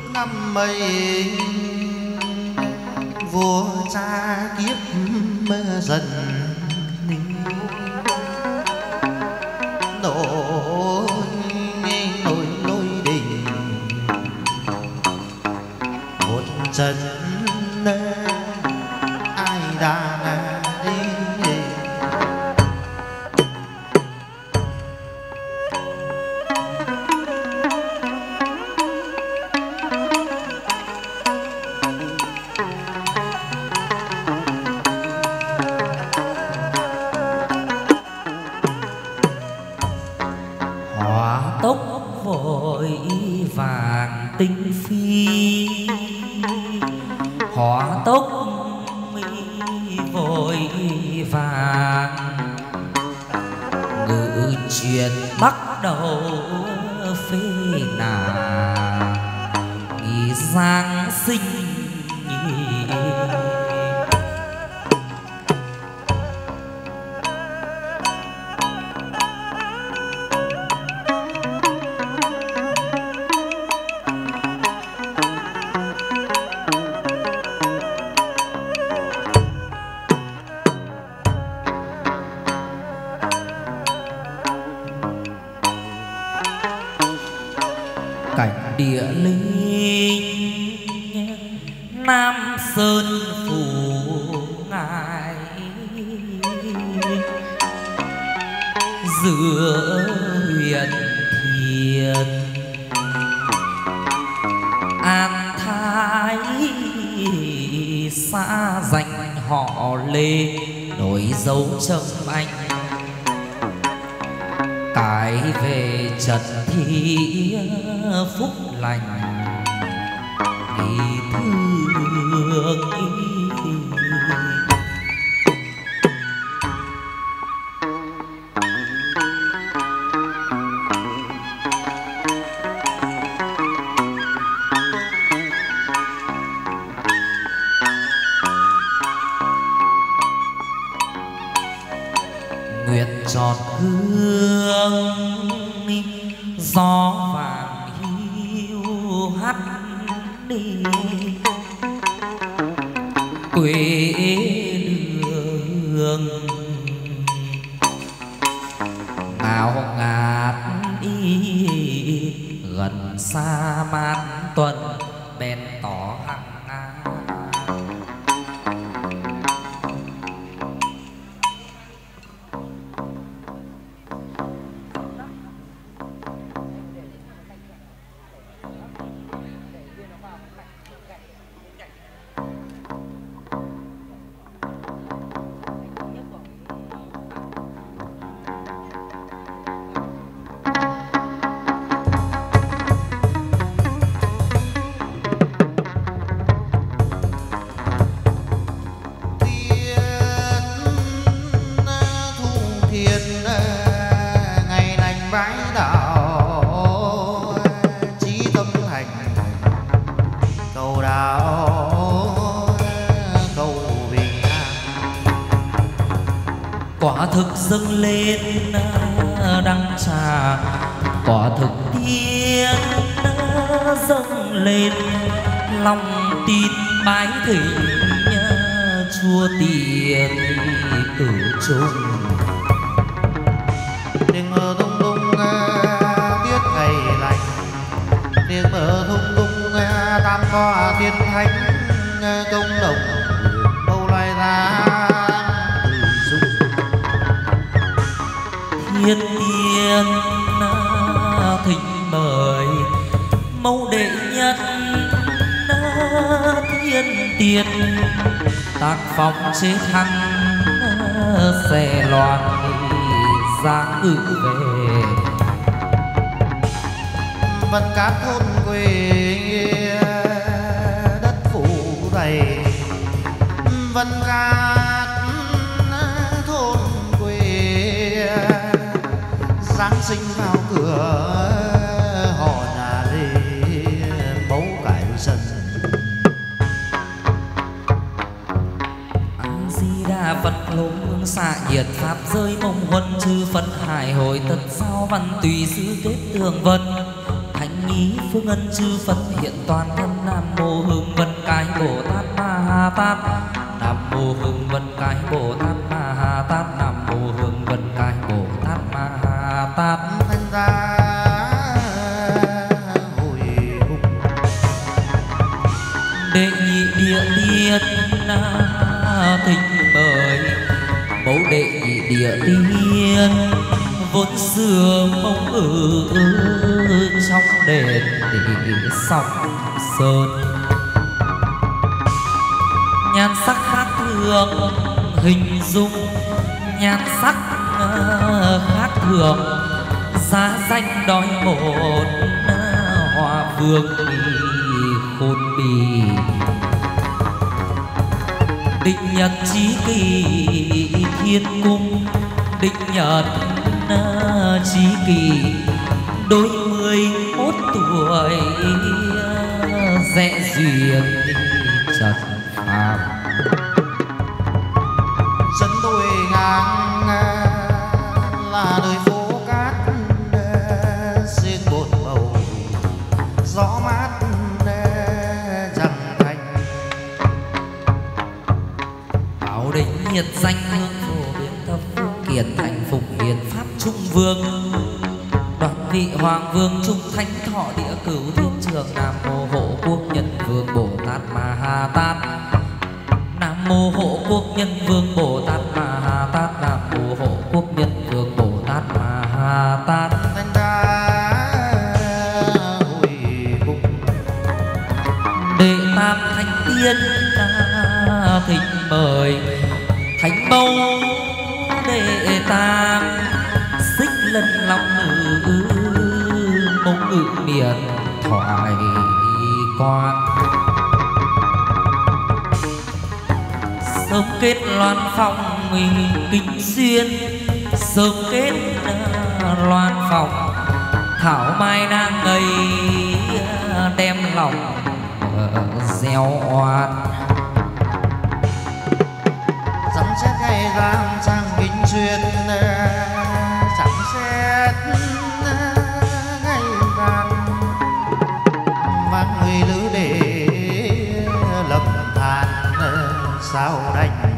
năm mây vua cha kiếp dần nối đình một trận ai đang đi tinh phi hỏa tốc vội vàng ngự chuyện bắt đầu phê nàng nghỉ Giáng sinh cảnh địa linh Nam Sơn phủ ngài giữa huyền thiền An Thái xã danh họ Lê nổi dấu trầm anh cái về trần thi phúc lành đi thương nguyệt tròn hương gió vàng hiu hắt đi quê đường ngào ngạt đi gần xa man tuần bèn tỏ hằng quả thực dâng lên đăng trà quả thực tiên dâng lên lòng tin bái thỉnh chúa tiền cửu trung tiếng mơ tung tung tiết ngày lành tiếng mơ tung tung tam co tiên thánh công đồng bầu loài ra thiên tiên thỉnh mời mẫu đệ nhất thiên tiên tác phong chế thăng xe loan giang ngự về vân cát thôn quê đất phủ đầy vân cát thôn quê Giáng sinh vào cửa họ nhà đi bấu cải sân Di Đà Phật lô hương xạ nhiệt pháp rơi mông huân chư Phật hải hội tật sao văn tùy sư kết tường vân thánh ý phương ân chư Phật hiện toàn thân. Nam mô Hưng Vân Cái Bồ Tát Ma Ha Tát. Nam mô Hưng Vân Cái Bồ Tát Ma Ha Tát. Nam mô Hưng Vân Cái Bồ Tát Ma Ha Tát. Thanh ra hồi hùng Đệ nhị địa tiên thỉnh mời. Mẫu đệ nhị địa tiên vốn xưa mong ở trong đền để song sơn. Nhan sắc khác thường hình dung, nhan sắc khác thường giá danh đói một. Hoa vương khôn bì định nhật chí kỳ thiên cung. Định nhật chí kỳ đôi 11 tuổi rẽ duyên trần phàm. dẫn tôi ngang là đời phố cát xuyên bột bầu gió mát chẳng thành. Bảo định nhiệt danh hương phổ biến thập phương kiệt thành phục hiền pháp trung vương. Đoàn vị hoàng vương trung thánh thọ địa cửu thiên trường. Nam mô hộ quốc nhân vương Bồ Tát Ma Ha Tát. Nam mô hộ quốc nhân vương Bồ Tát Ma Ha Tát. Nam mô hộ quốc nhân vương Bồ Tát Ma Ha Tát. Thanh ra hồi hùng Đệ tam thánh tiên thỉnh mời. Thánh mẫu đệ tam xích lân long ngự mông ngự miền thoại quan. Sớm kết loan phong kinh xuyên. Sớm kết loan phong thảo mai đang ngây đem lòng gieo oan. sấm sét hay vang sang kinh xuyên. Sấm sét hay vang vang người lữ để lầm than sao đành.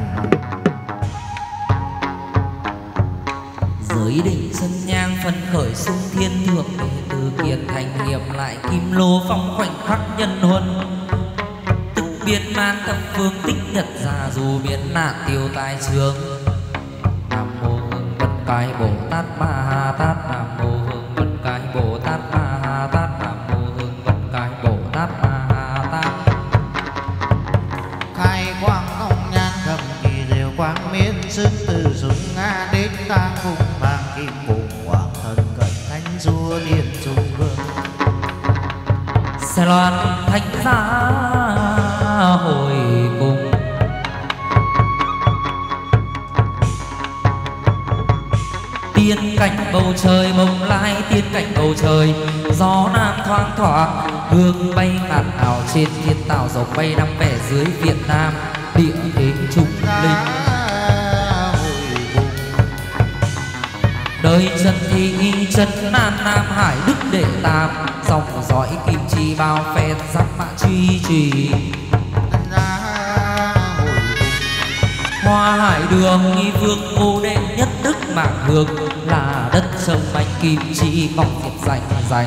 Giới định sân nhang phân khởi sung thiên thượng. Để từ kiền thành nghiệp lại kim lô phong khoảnh khắc nhân huân. Tức biến man thập phương tích nhật già dù biến nạn tiêu tai trường. Nam mô Hưng Vân Cái Bồ Tát Ma Ha Tát. Nam mô Hưng Vân Cái Bồ Tát Ma Ha Tát. Nam mô Hưng Vân Cái Bồ Tát Ma Ha Tát. Khai quang thông nhan cầm kỳ diệu quang miên sức từ súng nga đến tang cung vàng kim bụng hoàng thân cận thánh chúa thiên trung vương. Xe loan thánh giá hồi cùng. Tiên cảnh bầu trời bồng lai. Tiên cảnh bầu trời gió nam thoáng thoảng. Hương bay ngàn ảo trên thiên tảo dọc bay năm vẻ dưới Việt Nam. Địa thế trung linh đời trần thị trần nam nam hải đức đệ tam. Dòng dõi kim chi bao phen giáp mã truy trì. Hoa hải đường nghi vương vô đệ nhất đức mạng hương. Là đất sông mạch kim chi mong thiệt danh danh.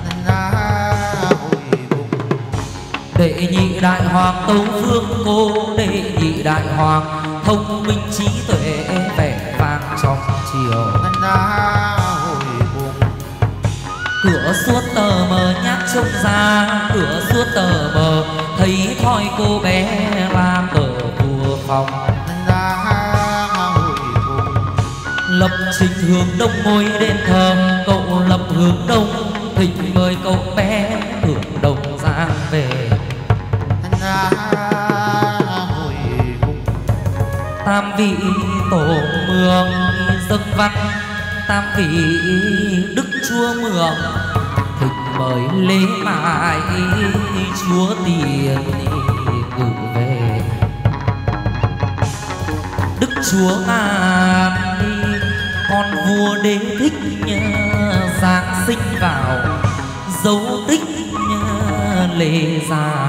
Đệ nhị đại hoàng tấu vương cô. Đệ nhị đại hoàng thông minh trí tuệ vẻ vang trong chiều. Cửa suốt tờ mờ nhát trông ra. Cửa suốt tờ mờ thấy thoi cô bé làm ở vua phòng. Lập trình hướng đông ngôi đền thờ. Cậu lập hướng đông thỉnh mời cậu bé hưởng đông giang về. Tam vị tổ mường dâng văn. Tam vị đức chúa mường thỉnh mời lễ mãi chúa tiền cử về. Đức chúa ngàn con vua đế thích giáng sinh vào. dấu tích lệ già.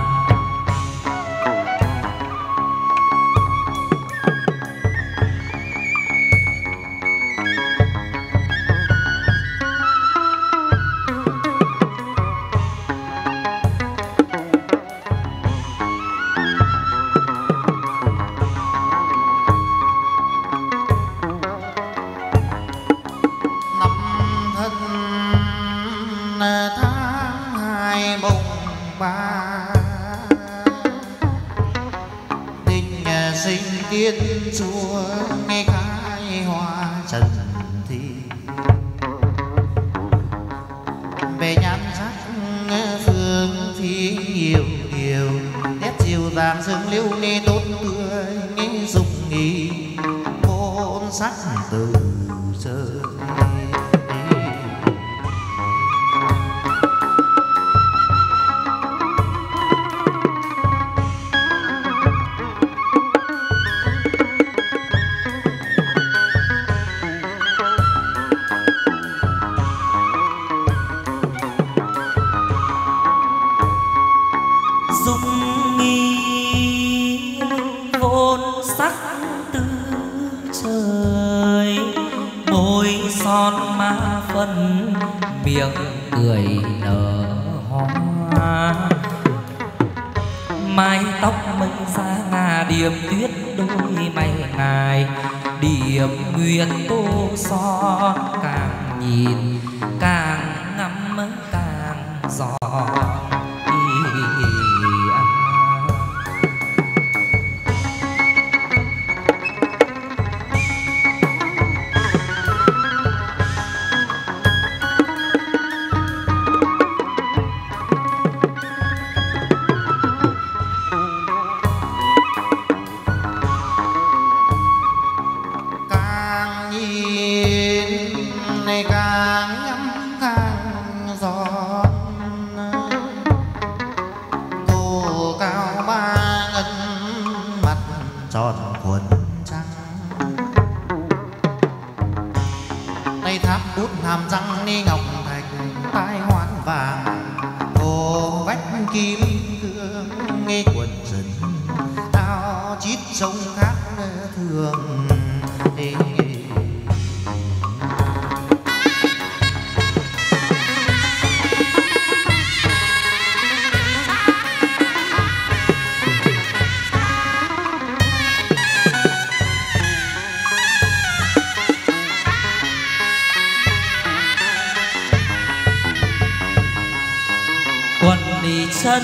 Chân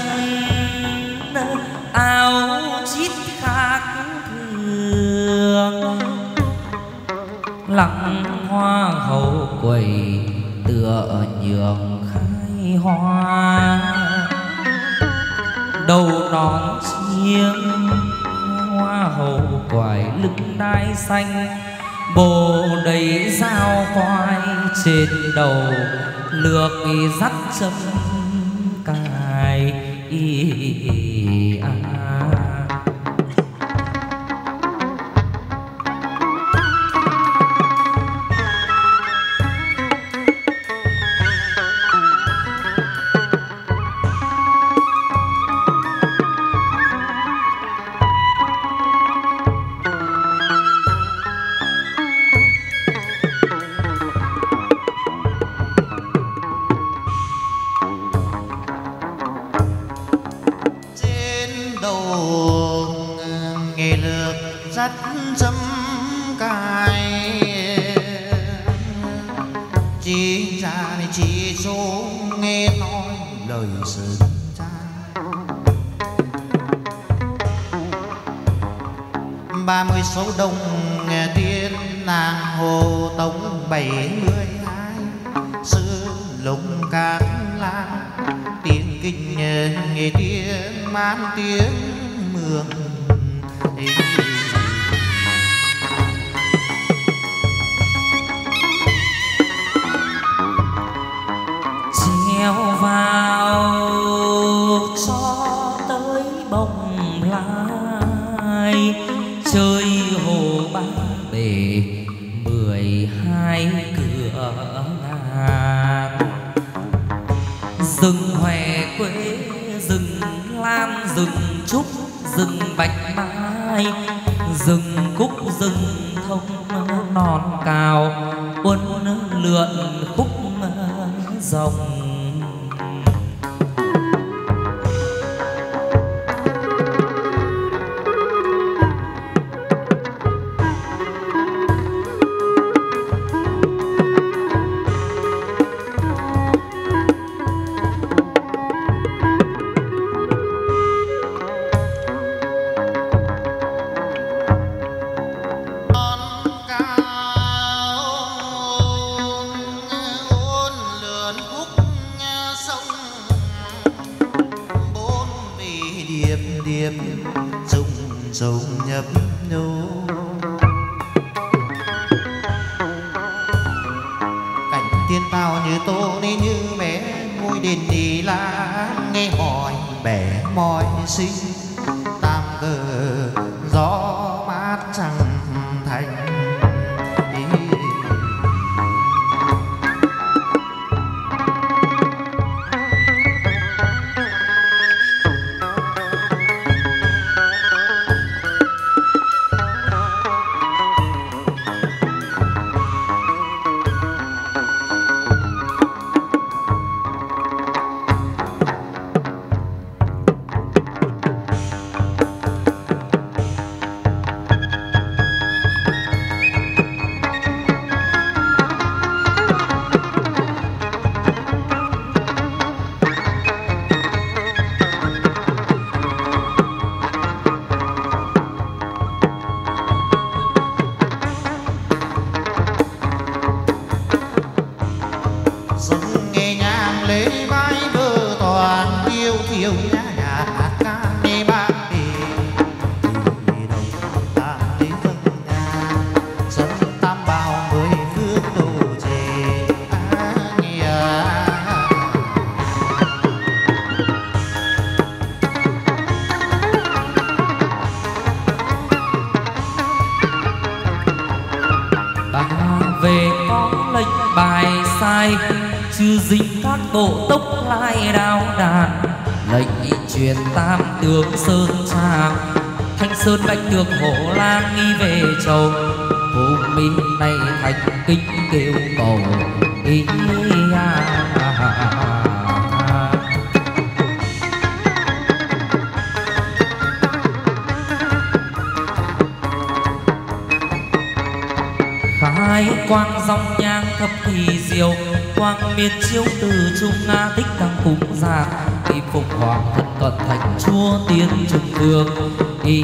áo chít khác thường, lặng hoa hậu quầy tựa nhường khai hoa. Đầu nón chiêng hoa hậu quài lưng đai xanh, bồ đầy dao quai trên đầu lược dắt châm cài. Số đông tiên nàng Hồ Tống 72, sư lùng các lang tiếng kinh nghe tiếng man tiếng mường. Treo vào cho tới bồng lai, chơi hồ ba bể 12 cửa ngàn. rừng hòe quế, rừng lan, rừng trúc, rừng bạch mai, rừng cúc, rừng thông non cao, uốn lượn khúc dòng. Chư dinh các bộ tốc lai đao đàn, lệnh truyền tam tướng sơn tràng, thanh sơn bạch tường hổ lang nghi về chầu. Hôm minh nay thành kính kêu cầu ý khai quang dòng nhang thập thủy diệu, quang miên chiếu từ trung nga tích đăng cúng giạc, y phục hoàng thân cận thành chúa tiên trùng vương ý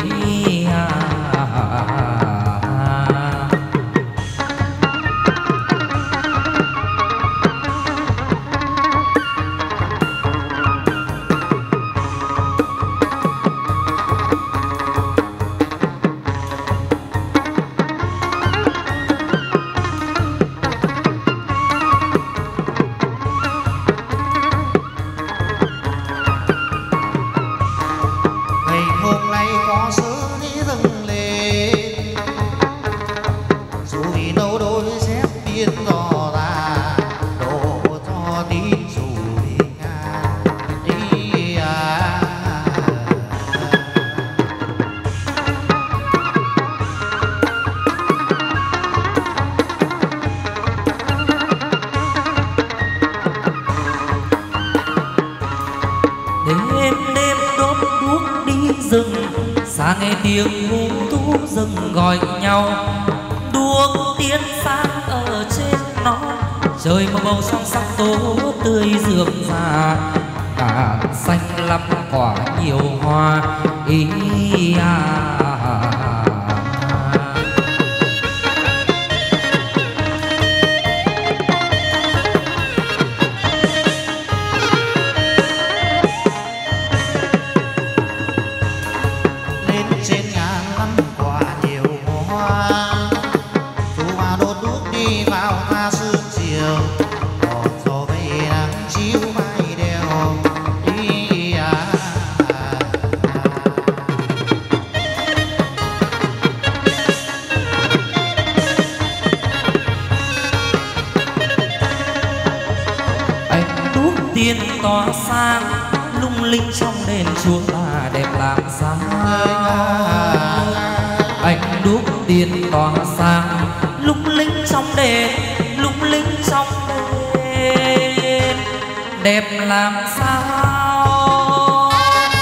nghe tiếng hú thú rừng gọi nhau, đuốc tiến sáng ở trên nó, trời màu màu son sắc tố tươi rượm rà, cả xanh lắm quả nhiều hoa ý tiên tỏa sáng lung linh trong đền chúa bà đẹp làm sao. Ánh đuốc tiên tỏa sáng lung linh trong đền, lung linh trong đền đẹp làm sao.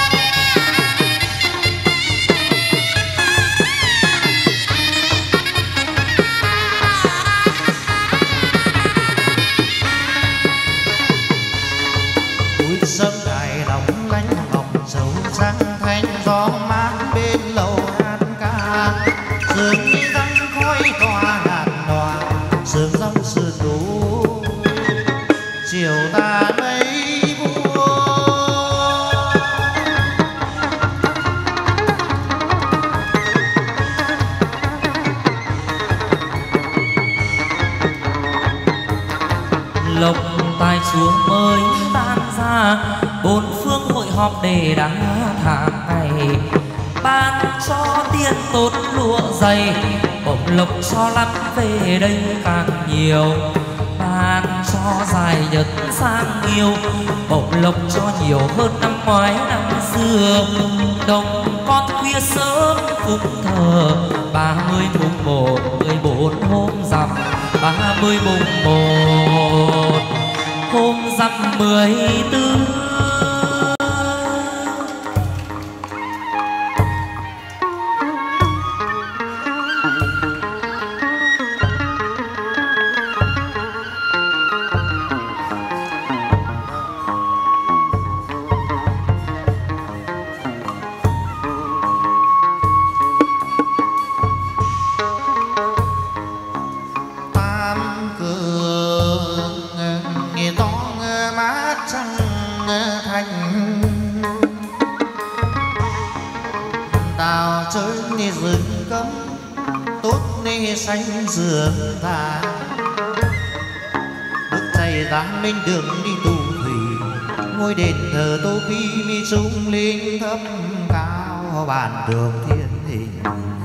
Cuối sớm ngày lòng lánh hồng dấu trắng thanh gió mát bên lầu hát ca sương răng khói tỏa ngàn đòa sương rong sườn núi chiều ta mây buông. Lộc tài chúa mới tan ra bốn phương hội họp để đã tháng ngày ban cho tiên tốt lụa dày bổng lộc cho lắm về đây càng nhiều ban cho dài nhật sang nhiều bổng lộc cho nhiều hơn năm ngoái năm xưa. Đồng con khuya sớm phụng thờ 30 mùng 1 14 hôm rằm 30 mùng 1 hôm rằm 14. Xanh giường ta bước chạy ra lên đường đi tù thủy ngôi đền thờ Tô Phi mi trung linh thấp cao bàn đường thiên hình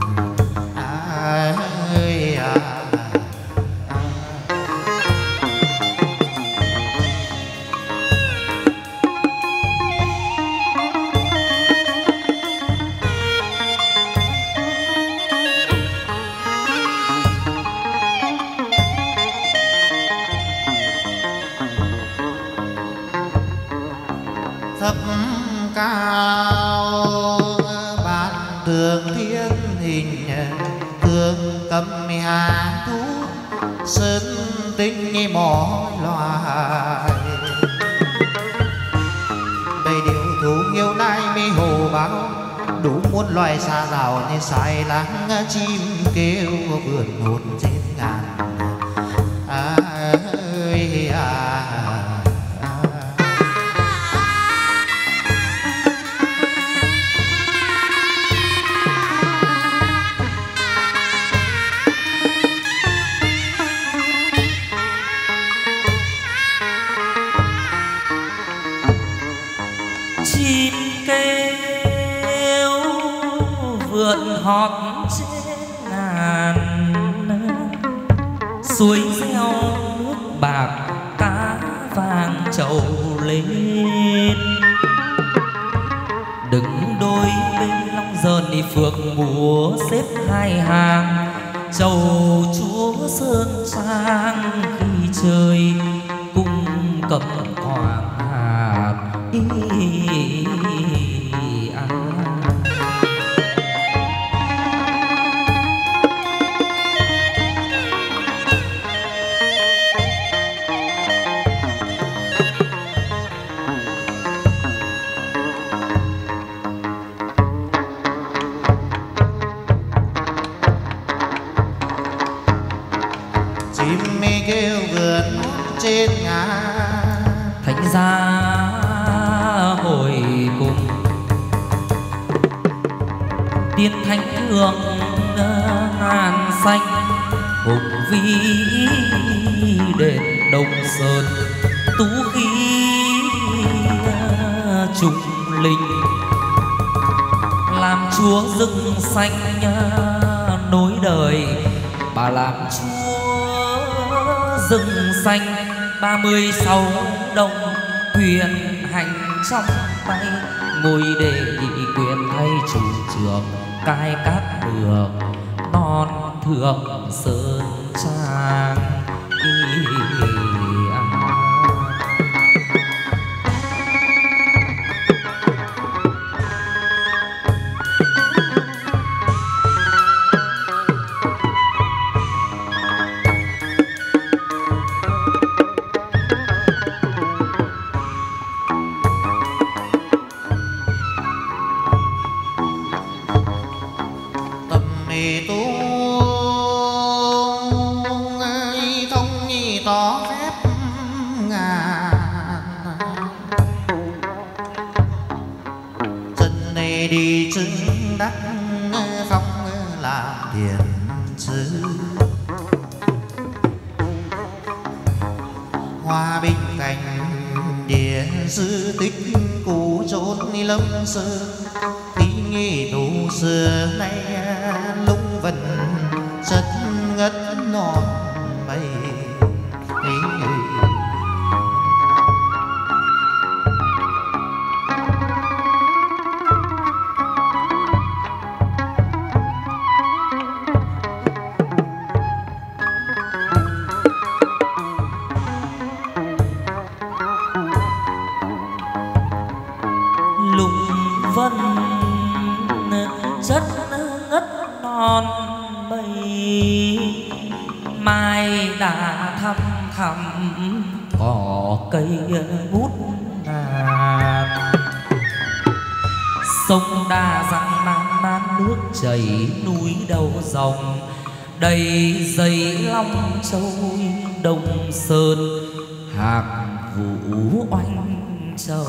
ơi à. Thấp cao bàn tường thiên hình tường cầm hà thú sơn tinh mỏ loài đầy điều thú yêu nai mi hồ báo đủ muôn loài xa rào nên sai lắng chim kêu vườn hồn trên ngàn ơi à. Chim kêu vượn hót trên ngàn suối reo nước bạc cá vàng trầu lên đứng đôi bên long dờn đi phượng múa xếp hai hàng trầu chúa sơn trang khi chơi cung cầm quảng hạt chim mi kêu vườn trên ngàn thánh gia hồi cùng tiên thánh thượng ngàn xanh hùng vĩ đền Đông Sơn tú khí trung linh làm chúa rừng xanh nối đời bà làm chúa rừng xanh 36 đồng quyền hành trong tay, ngồi để nghị quyền thay chủ trường cai cát đường non thượng sơn trang. đi chứng đắc phong làm thiền sư. Hoa bình cảnh địa sư tích cũ chốn lâm sơn, thí nghi thủ xưa nay lung vần chất ngất non mây. Chất ngất non mây, mai đã thăm thẳm cỏ cây ngút ngàn. Sông đa răng man man nước chảy, núi đầu dòng đầy dây long châu. Đông sơn hạc vũ oanh châu.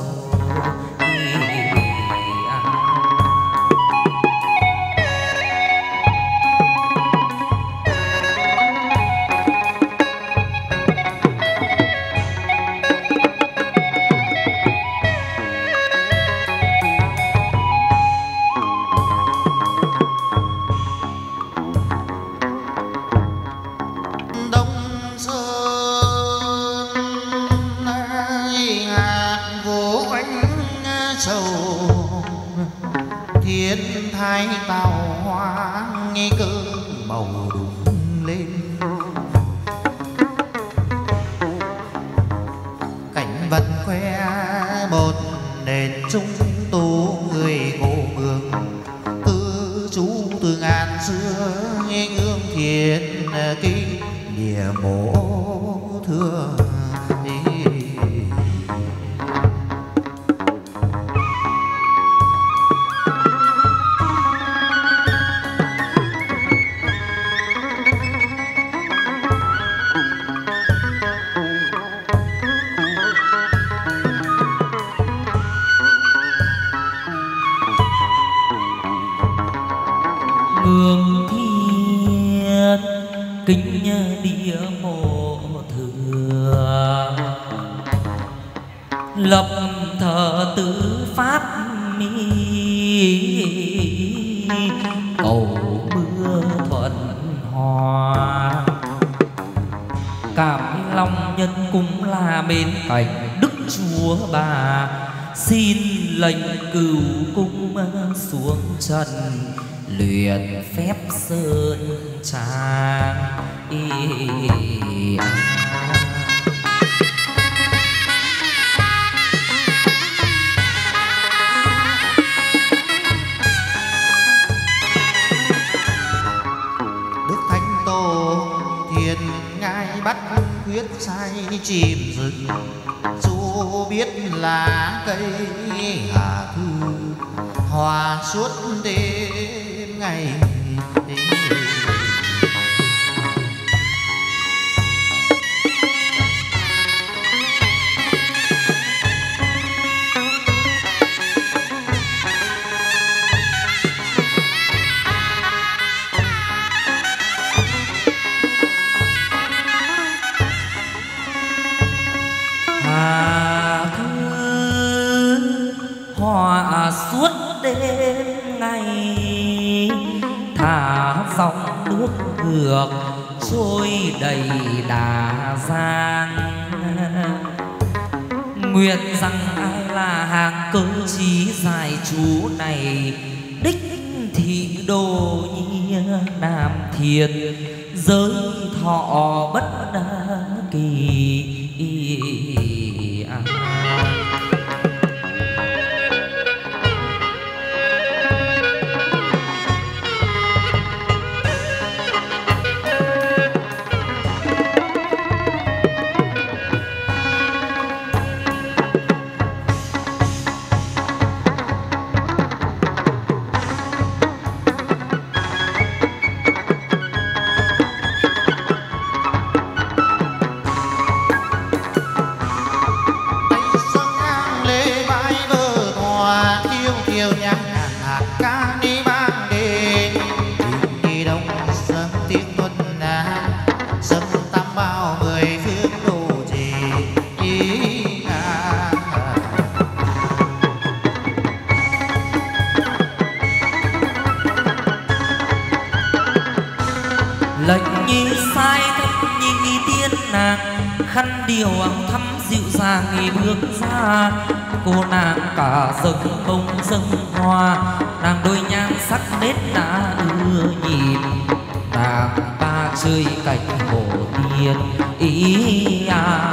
Thiên thái tàu hoa nghi cơ màu đùng lên, cảnh vật khoe một nền trung tu người ngộ mường, cư trú từ ngàn xưa ngương thiền kỷ địa mộ thưa. Hương thiên kính địa mộ thừa, lập thờ tứ pháp mi, cầu mưa thuận hòa. Cảm lòng nhân cũng là bên cạnh Đức Chúa Bà, xin lệnh cửu cung xuống trần luyện phép sơn trang. Đức Thánh Tô Thiên Ngai bắt huyết sai chìm rừng, dù biết là cây hà thư hòa suốt đêm ngày. Hà thư hòa suốt đêm ngày, thả dòng nước ngược trôi đầy Đà Giang. nguyện rằng ai là hàng cơ chí giải chú này đích thị đồ nhi nam thiền giới thọ bất kỳ. lệnh nhi sai thấp nhi tiên nàng khăn điều thắm dịu dàng nghỉ bước ra. Cô nàng cả dâng bông dâng hoa, nàng đôi nhan sắc nết na ưa nhìn. Nàng ta chơi cảnh hồ tiên ý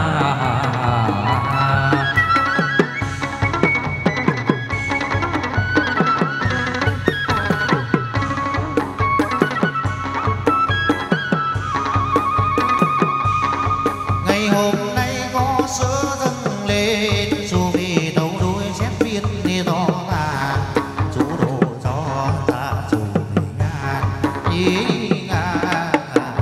Ngày hôm nay có sớ dâng lên, dù vì tấu đuôi chép viết đi to ta, chú đồ cho ta dù vì ngàn ý ngàn.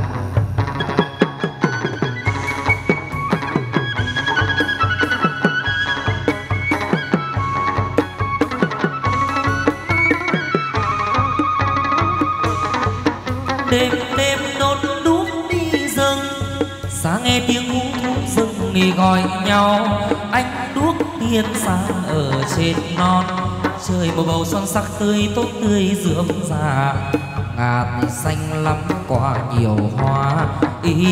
Đêm đêm đốt đuốc đi rừng, sáng nghe tiếng hú thú rừng nghỉ gọi nhau. Ánh đuốc tiên sáng ở trên non, trời màu bầu son sắc tươi tốt tươi rượm rà. Ngạt xanh lắm quả nhiều hoa ý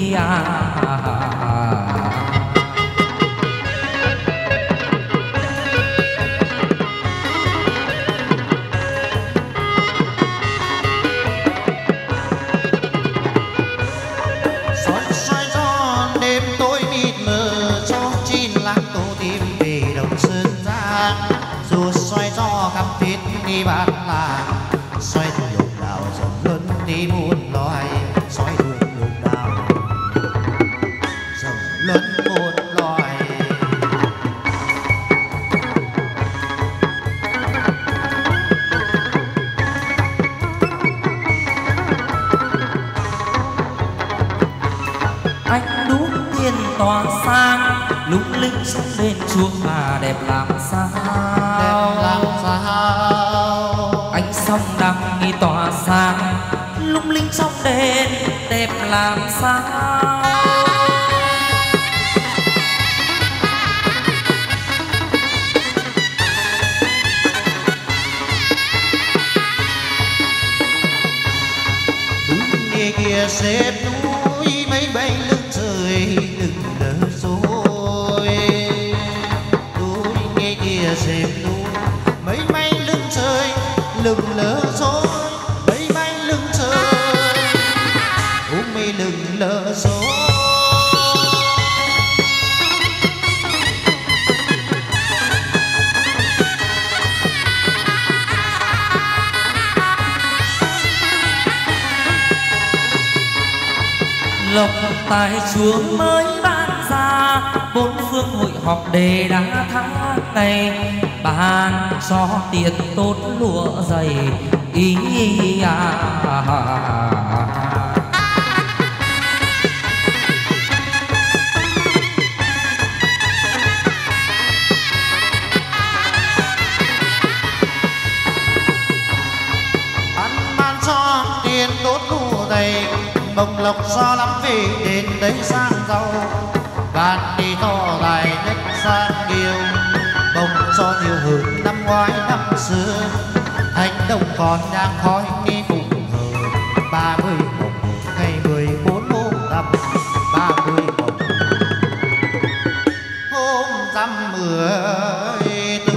Đi bán làng xoay đường đào dần lớn đi muôn loài, xoay đường đào dần lớn muôn loài. ánh đuốc tiên tỏa sáng lung linh trong đền chuông là đẹp làm sao, đẹp làm sao. ánh sông đang nghi tỏa sáng lung linh trong đền đẹp làm sao. Núi kia xếp núi mấy bay lưng trời đừng lỡ dối. Núi kia xếp núi mấy bay lưng trời đừng lỡ dối. Mấy bay lưng trời mây đừng lỡ dối. Lộc tài chúa mới ban ra, bốn phương hội họp đề đã tháng ngày. Ban cho tiền tốt lụa dày ý Ban cho tiền tốt lụa dày, bồng lộc do lắm về đến đấy sang giàu. Ban đi to dài nhất sang kiều, bồng cho nhiều hơn năm ngoái năm xưa. Thành đồng còn đang khói nghi phụng thờ, 30 mồng ngày 14 hôm rằm, 30 mồng hôm rằm người tứ.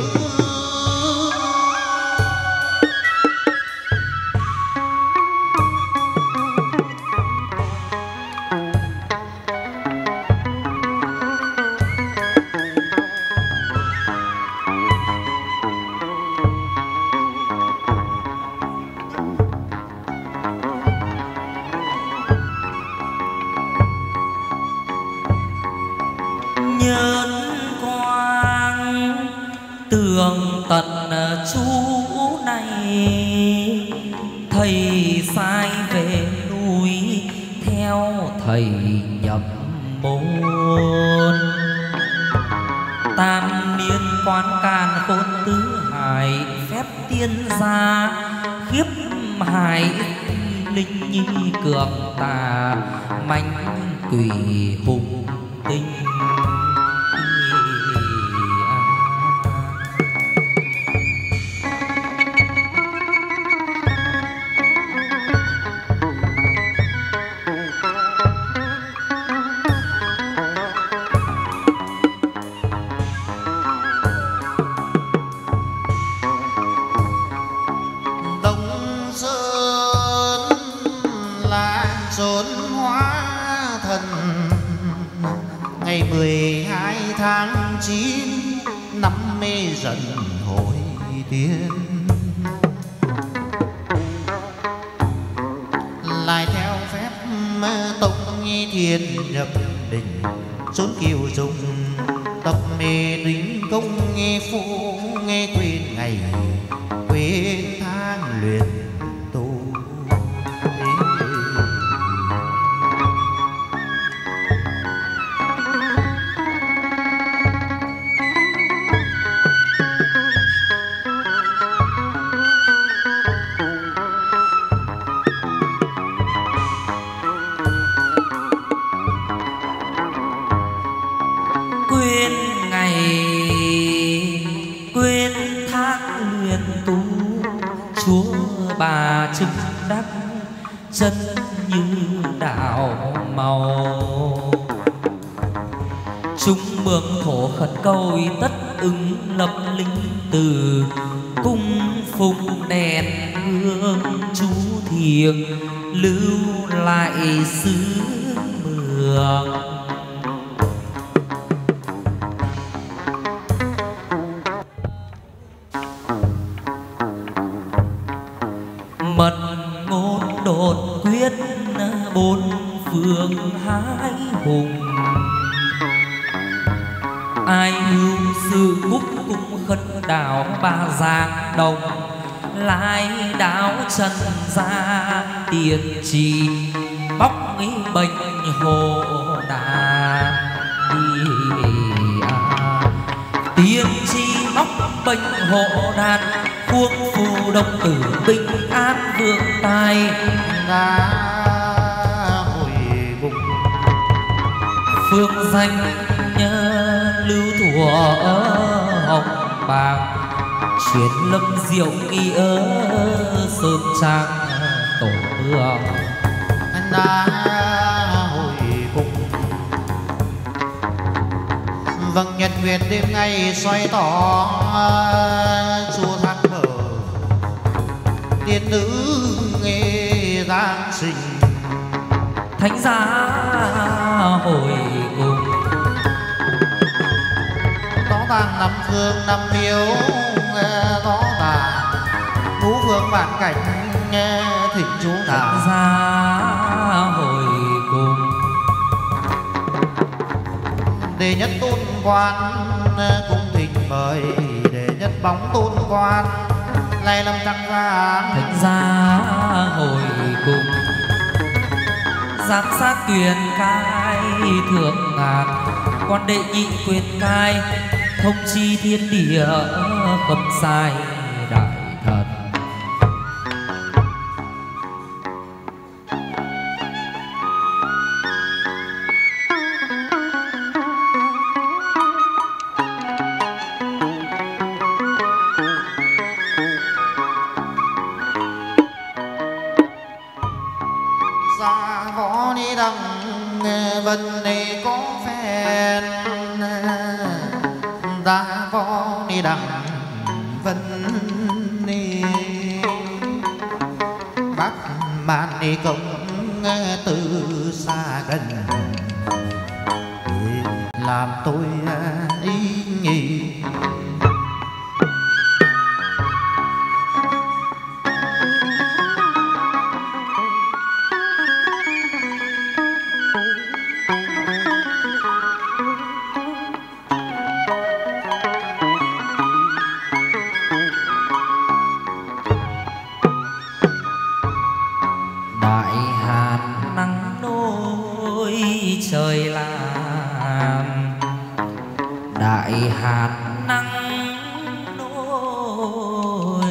Tận chú này thầy sai về núi theo thầy nhập môn. Tam niên quan can khôn tứ hải phép tiên gia khiếp hải linh nhi cường tà mãnh quỷ hùng tinh. Ngày 12 tháng 9 năm mê dần hồi tiên, lại theo phép tông nghi thiên nhập định trốn kiều dùng tập mê tính công nghe phu nghe quên ngày quên tháng luyện tu. Bà chứng đắc chân như đạo màu, chúng mường thổ khẩn cầu tất ứng lập linh từ cung phụng đèn hương chú thiêng lưu lại xứ mường. Mật ngôn đột quyết bốn phương hái hùng, ai hưu sự cúc cung khất đảo ba giang đồng, lại đáo trần gia tiền trì bóc nghĩ bệnh hồ đà tiên tri bóc bệnh hộ đàn cuông phù đông tử bình an vượng tài đã hồi bụng phương danh nhớ lưu thủa hồng bàng chiến lâm diệu nghi sơn trang tổ hương đã hồi bụng. Vâng, nhật nguyệt đêm ngày xoay tỏ chùa thác mở tiên nữ nghe giáng sinh thánh giá hồi cùng đó tàng năm phương năm miếu đó tàng ngũ phương bản cảnh thỉnh chú thánh giá hồi cùng đệ nhất tôn quan cung thỉnh mời đệ nhất bóng tôn quan lại lâm trăng vàng thánh giá hồi cùng giám sát tuyền cai thượng ngàn quan đệ nhị quyền cai thông chi thiên địa khâm sai đại thần. Dạ võ đi đằng vân này có phen đã có đi đặng vân đi bác màn đi công từ xa gần làm tôi ý nghĩ trời làm đại hạt nắng nổi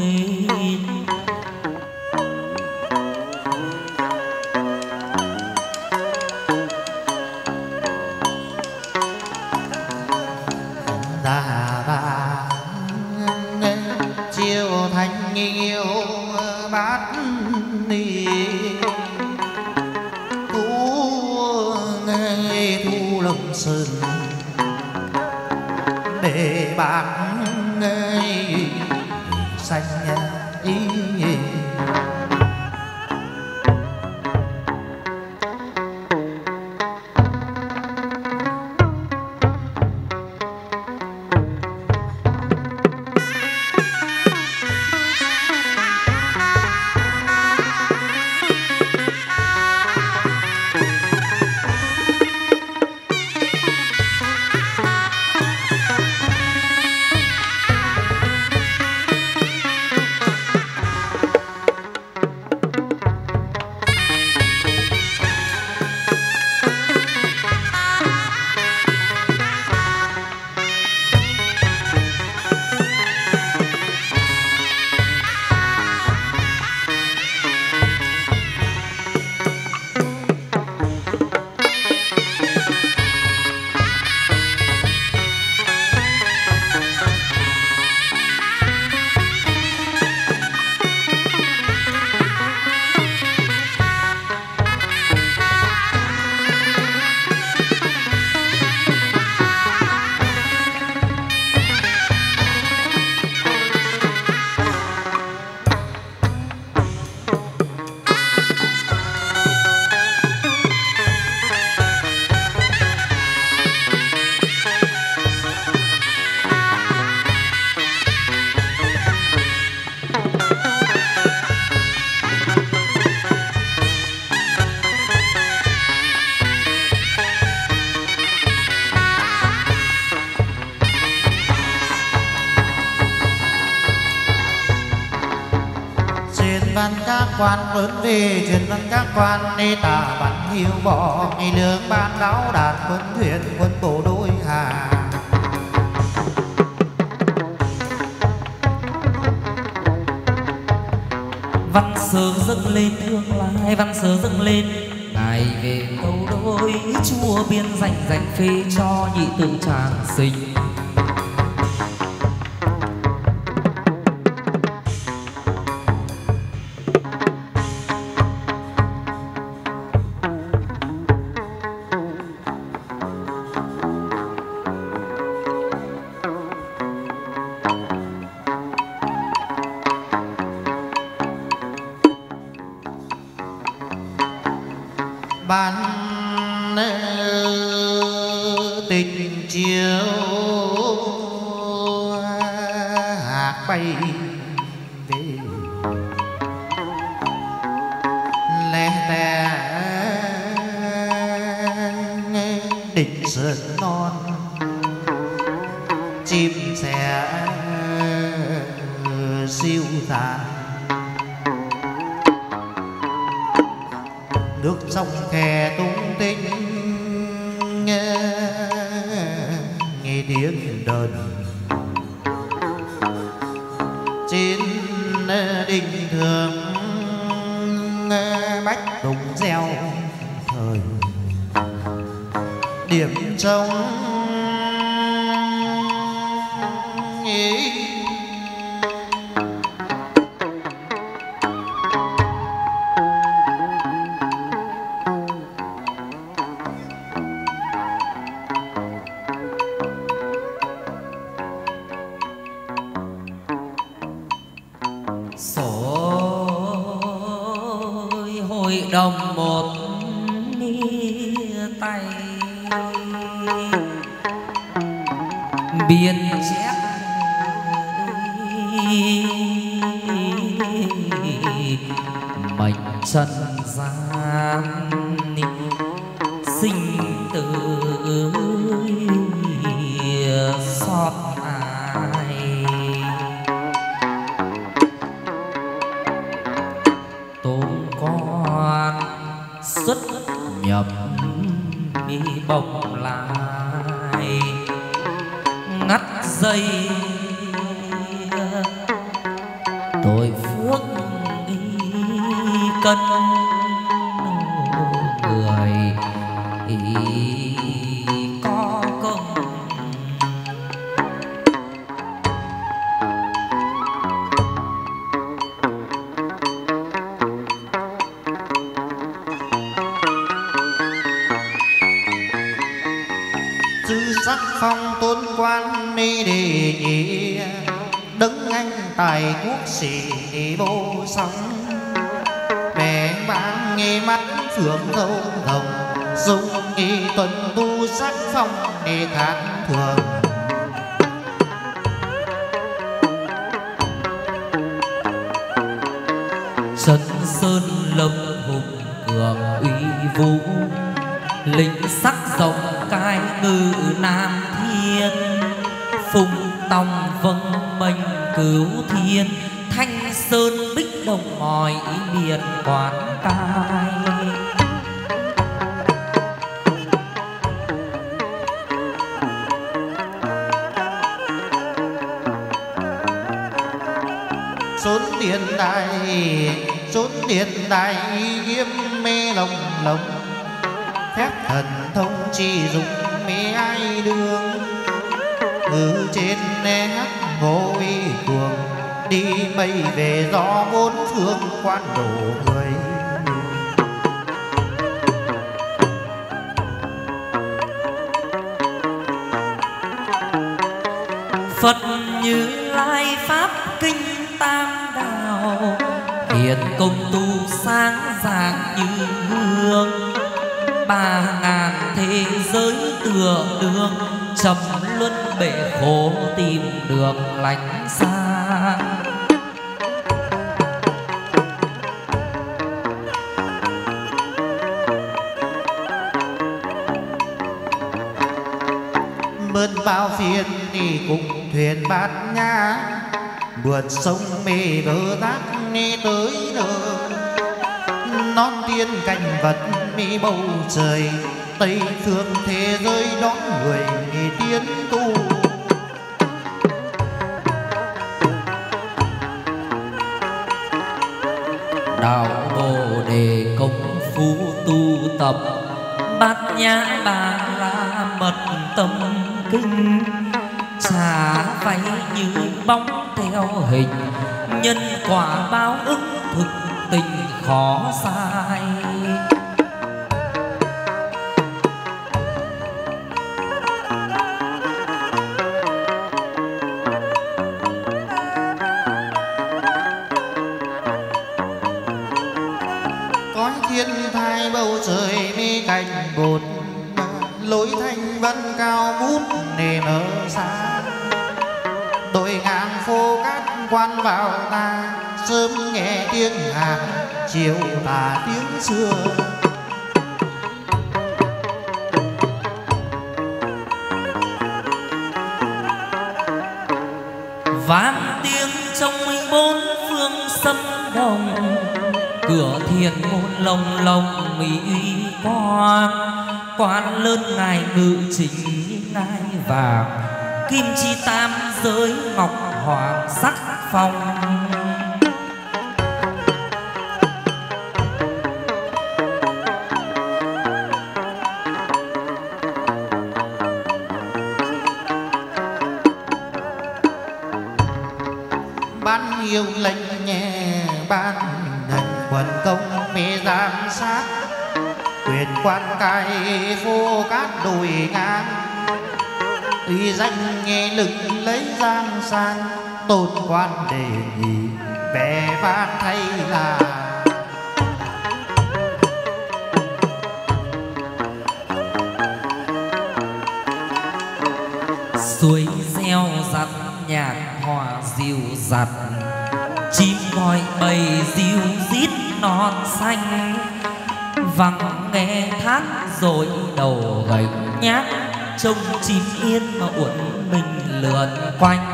đà chiều thanh yêu bát đi Lâm Sơn để bác xanh ý văn các quan lớn đi truyền văn các quan đi tà bắn hiu bỏ ngày lương ban đáo đạt quân thuyền quân bộ đôi hà văn sớ dâng lên hương lai văn sớ dâng lên ngài về câu đôi chúa biên dành phê cho nhị tự tràng sinh ban tình chiều hạt bay về lẻ tẻ đỉnh sơn non chim sẻ siêu tàn nước sông khe tung tích nghe tiếng đờn trên đình thường bách đùng reo thời điểm trống hội đồng một tay biên chép mệnh trần gian sinh tử xót ai tôm con xuất nhập bồng lai ngắt dây tội phước cân người có công chữ sắc phong tôn quan mi đề nhị đứng anh tài quốc sĩ vô song mẹ bạn nghe mắt phượng dâu hồng dung nghi tuần tu sắc phong để khác thường Trấn sơn lâm hùng cường uy vũ lính sắc rộng cai ngự nam thiên phùng tòng vâng mệnh cứu thiên thanh sơn bích đồng mọi miền quán cai chốn điện đại yếm mê lồng lồng phép thần thông chỉ dùng mê ai đương ngự trên nét ngôi cuồng đi mây về gió bốn phương quan đổ người Phật Như Lai pháp kinh tam đạo hiện công tu sáng rạng như hương 3000 thế giới tựa đường trầm luân bể khổ tìm đường lánh xa mơn bao phiền đi cùng thuyền bát nhã vượt sông mê bờ thác đi tới nơi non tiên cảnh vật mi bầu trời tây phương thế giới đón người tiến tu đạo bồ đề công phu tu tập bát nhã ba la mật tâm kinh trả váy như bóng theo hình nhân quả báo ứng thực tình khó sai cõi thiên thai bầu trời mi cảnh bột lối thanh vân cao vút nề mờ xa đội ngang phố cát quan vào ta sớm nghe tiếng hát chiều tà tiếng xưa vang tiếng trong bốn phương sấm đồng cửa thiền môn lồng lồng mỹ quan lớn ngài ngự chính ngai vàng kim chi tam giới ngọc hoàng sắc phong ban yêu lệnh nhẹ ban hành quần công mê giám sát quyền quan cai phố cát đồi ngang uy danh nghe lực lấy giang sang tôn quan đề nhị vẻ vang thay là suối reo rắt nhạc hòa dịu dặt, chim gọi bầy ríu rít non xanh, vắng nghe thác rồi đầu gánh nhát, trông chim yên mà uốn mình lượn quanh.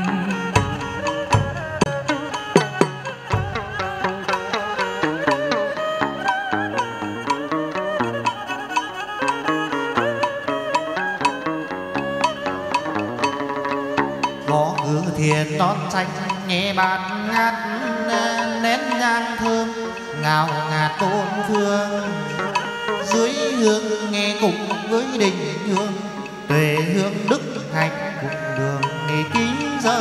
có ngữ thiền non xanh nghe bát ngát nén nhang thơm ngào ngạt tôn phương, dưới hương nghe cùng với đình hương, tuệ hương đức hạnh cùng đường nghe kính giờ.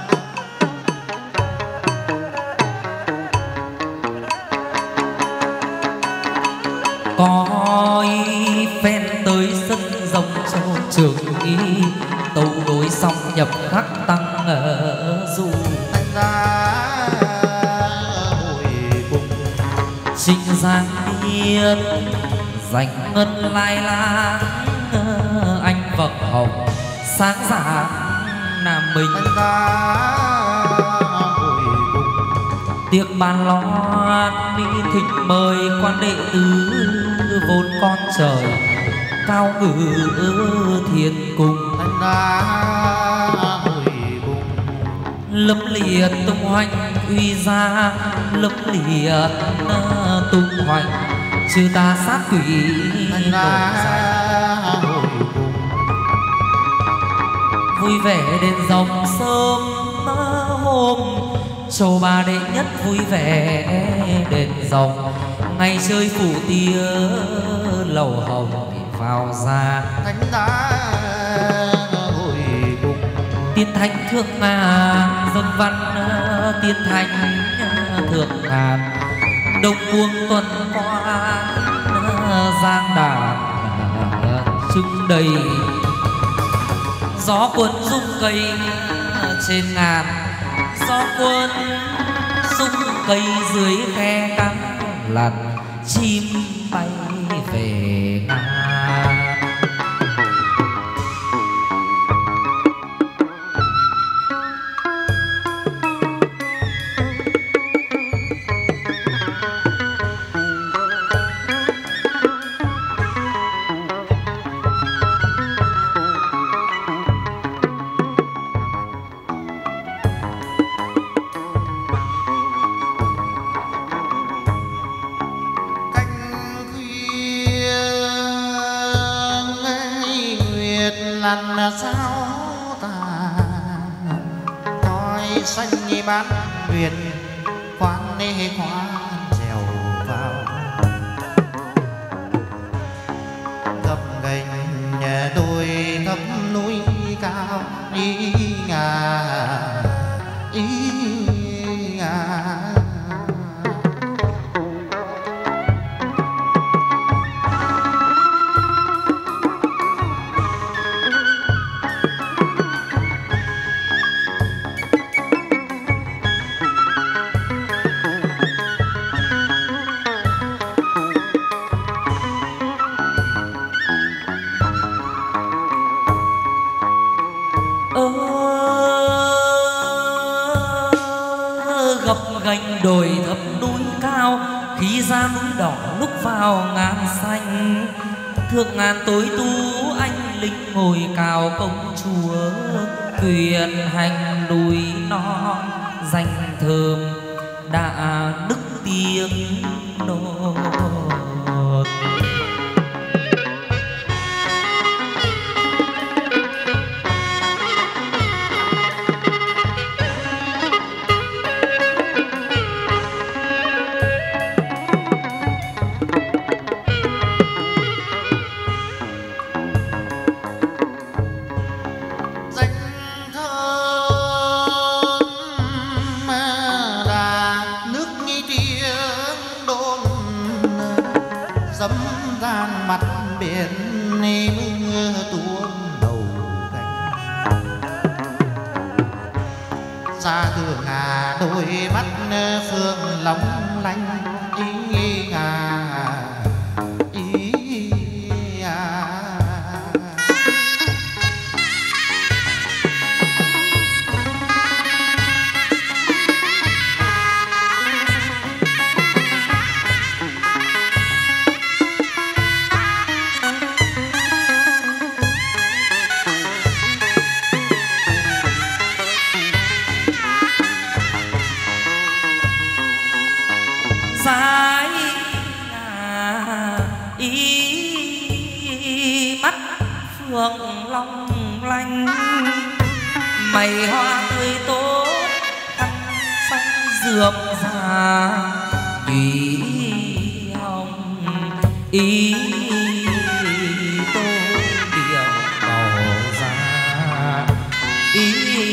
Có phen tới sân rộng cho trường y, tấu đối xong nhập khắc tăng ở du ra hồi cùng trinh giang tiên dành ngân lai lang, anh vợ hồng sáng giả nam minh ra hồi cùng tiệc bàn loan đi thịnh mời quan đệ tử vốn con trời cao ngự thiên cung ra hồi cùng lâm liệt tung hoành uy gia lâm liệt tung hoành chư ta sát quỷ nổi danh hồi cùng vui vẻ đền dòng sớm hôm châu ba đệ nhất vui vẻ đền dòng ngày chơi phủ tia lầu hồng vào ra thánh giá hồi cùng tiên thánh thượng ngàn dân văn tiên thánh thượng ngàn đông buông tuần qua giang đàn trưng đầy gió cuốn rung cây trên ngàn gió cuốn rung cây dưới khe cắm lằn chim bay về ngàn. lần sao ta thoi xanh như bán huyền quan nê khoan trèo vào gập gành đôi thấp núi cao ý ngà ý ngà. Gành đồi thấp núi cao khí ra núi đỏ lúc vào ngàn xanh thượng ngàn tối tú anh linh ngồi cào công chúa quyền hành núi non danh thơm đã đức tiếng nốt. dẫm gian mặt biển mưa tuôn đầu cánh xa thường đôi mắt phương long lanh ý dài mắt phượng long lanh mày hoa tươi tốt khăn xanh dườm già nhụy hồng ý tô điệu màu da ý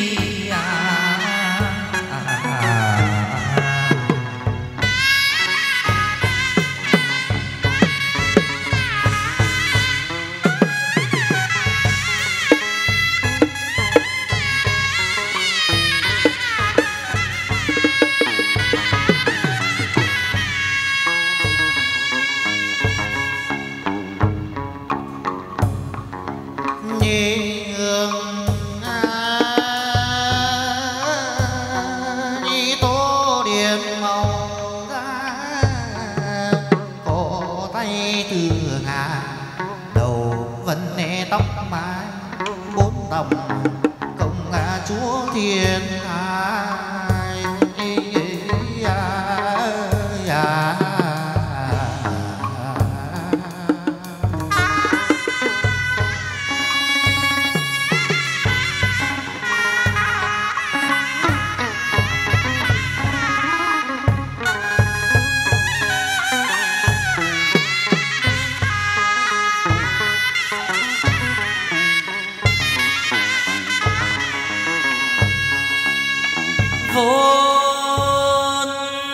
vốn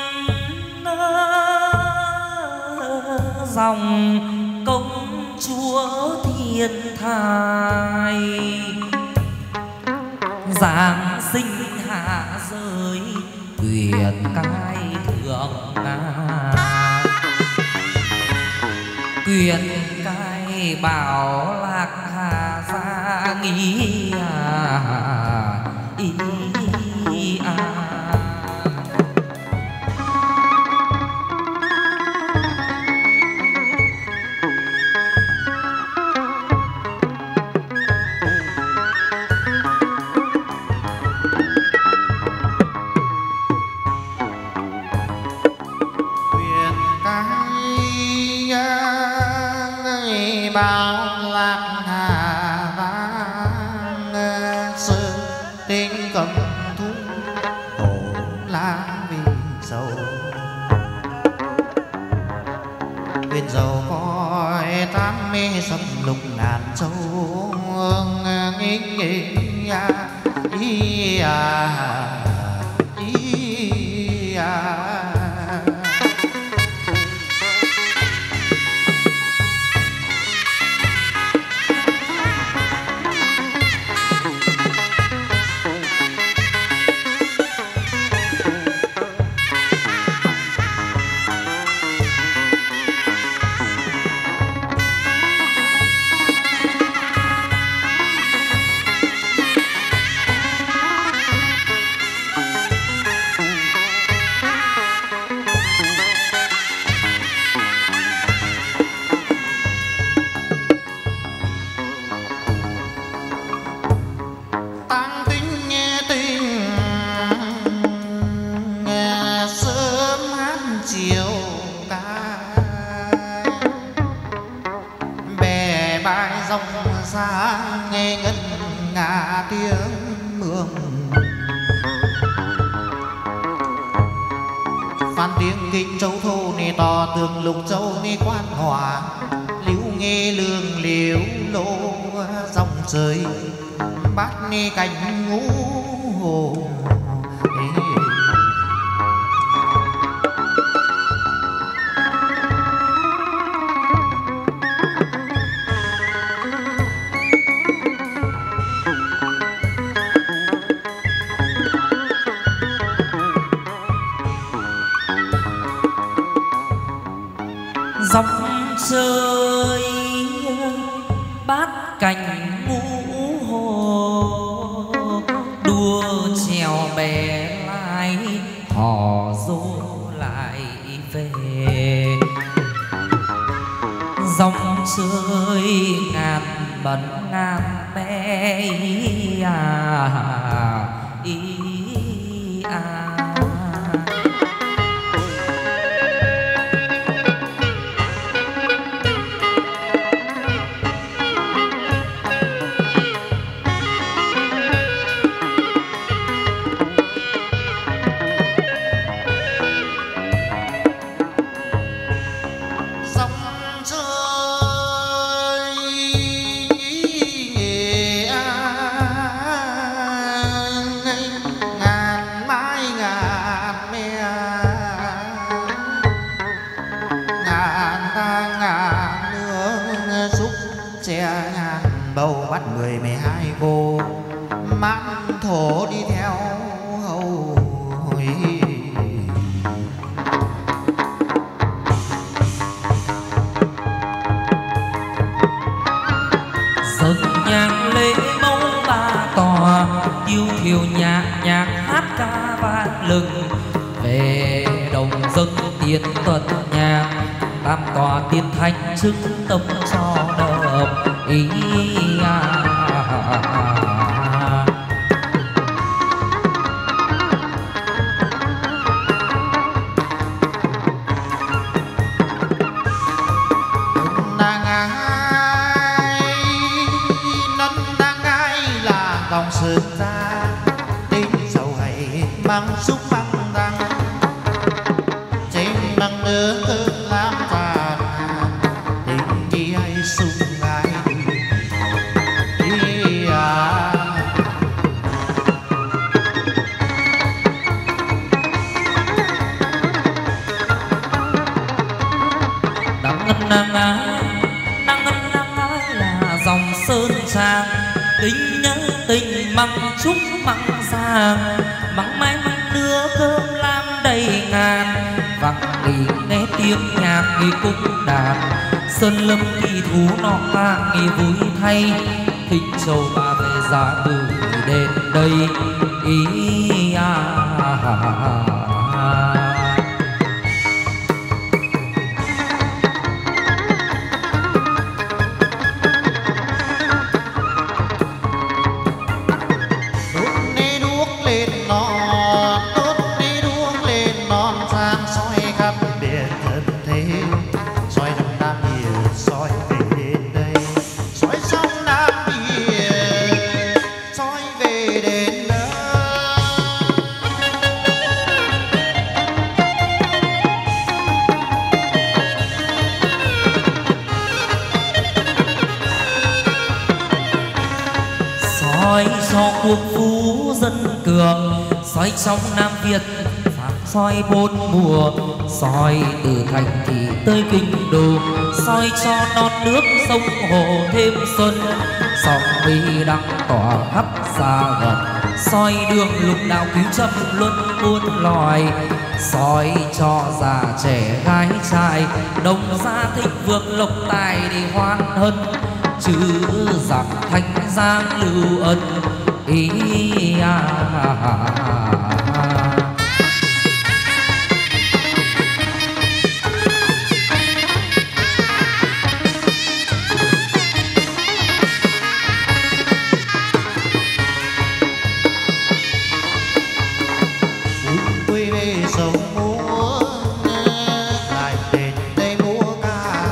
dòng công chúa thiên thai giáng sinh hạ giới quyền cai thượng ngàn quyền cai bảo lạc hà gia nghĩ ý bao lạc hà vang sơn tinh cầm thú cổ lãng vì dầu bên dầu coi tám mê sâm lục ngàn châu ý nghe ngân nga tiếng mường phan tiếng kinh châu thô ni to tường lục châu ni quan hòa liễu nghe lương liễu lô dòng trời bát ni cánh ngũ hồ dòng chơi bát cành ngũ hồ, đua chèo bè lai hò dô lại về. Dòng chơi ngàn bận ngàn bé ý à. Bầu bắt người 12 cô mãn thổ đi theo hầu hồi. Dâng nhang lễ mẫu ba tòa, yêu thiều nhạc nhạc hát ca vang lừng. Về đồng dâng tiền tuần nhạc, tam tòa tiên thánh chứng tâm cho đợp ý à. Nàng ai là vòng sơn ra tính dầu hay mang xúc mang đăng trên bằng nước làm tràn tình chi hay sung ai đi à. Nàng ái là dòng sơn trang tính nhớ tình măng trúc măng giang, măng mai măng đưa cơm lam đầy ngàn, vang đi nghe tiếng nhạc nghi cung đàn, sơn lâm kỳ thú nọ vang nghi vui thay, thịnh châu ba về ra từ đến đây ý à. Soi cho quốc phú dân cường, soi trong Nam Việt phạt soi bốn mùa, soi từ thành thị tới kinh đô, soi cho non nước sông hồ thêm xuân, song mi đăng tỏa khắp xa gần, soi đường lục đạo cứu châm luân muôn loài, soi cho già trẻ gái trai đồng gia thịnh vượng lộc tài đi hoan hân, chữ giặc thanh giang lưu ân ý à. Quê về sông múa lại đến đây múa ca,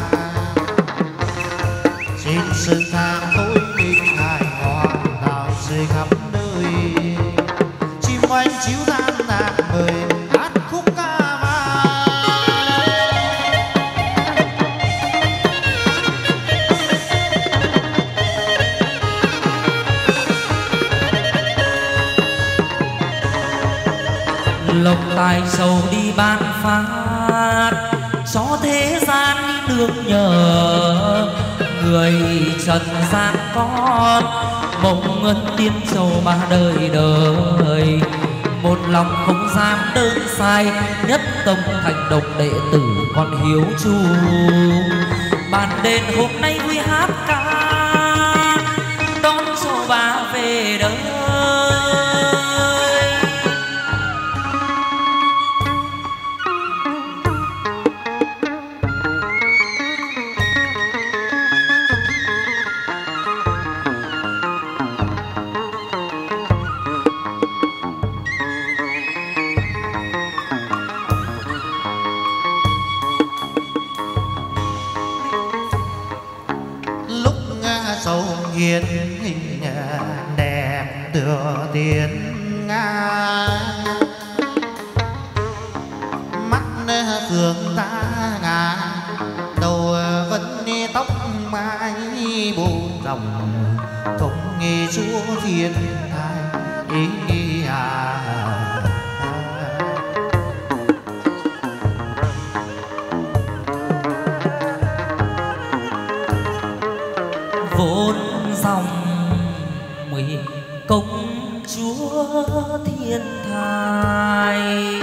xin sự thang tôi mình hài hòa đào rơi khắp nơi, chim oanh chiếu gian nàng mời hát khúc ca vang. Lộc tài sầu đi ban phát, cho thế gian được nhờ, người trần gian con mộng ân tiên châu ba đời đời, một lòng không dám đơn sai, nhất tâm thành độc đệ tử còn hiếu chủ. Bàn đền hôm nay vui hát ca đón cho bà về đời. Hiền hình đẹp tựa tiên nga, mắt phượng ta ngà, đầu vẫn tóc mái buồn dòng, không nghe chúa thiên thai ý vốn dòng nguyện công chúa thiên thai,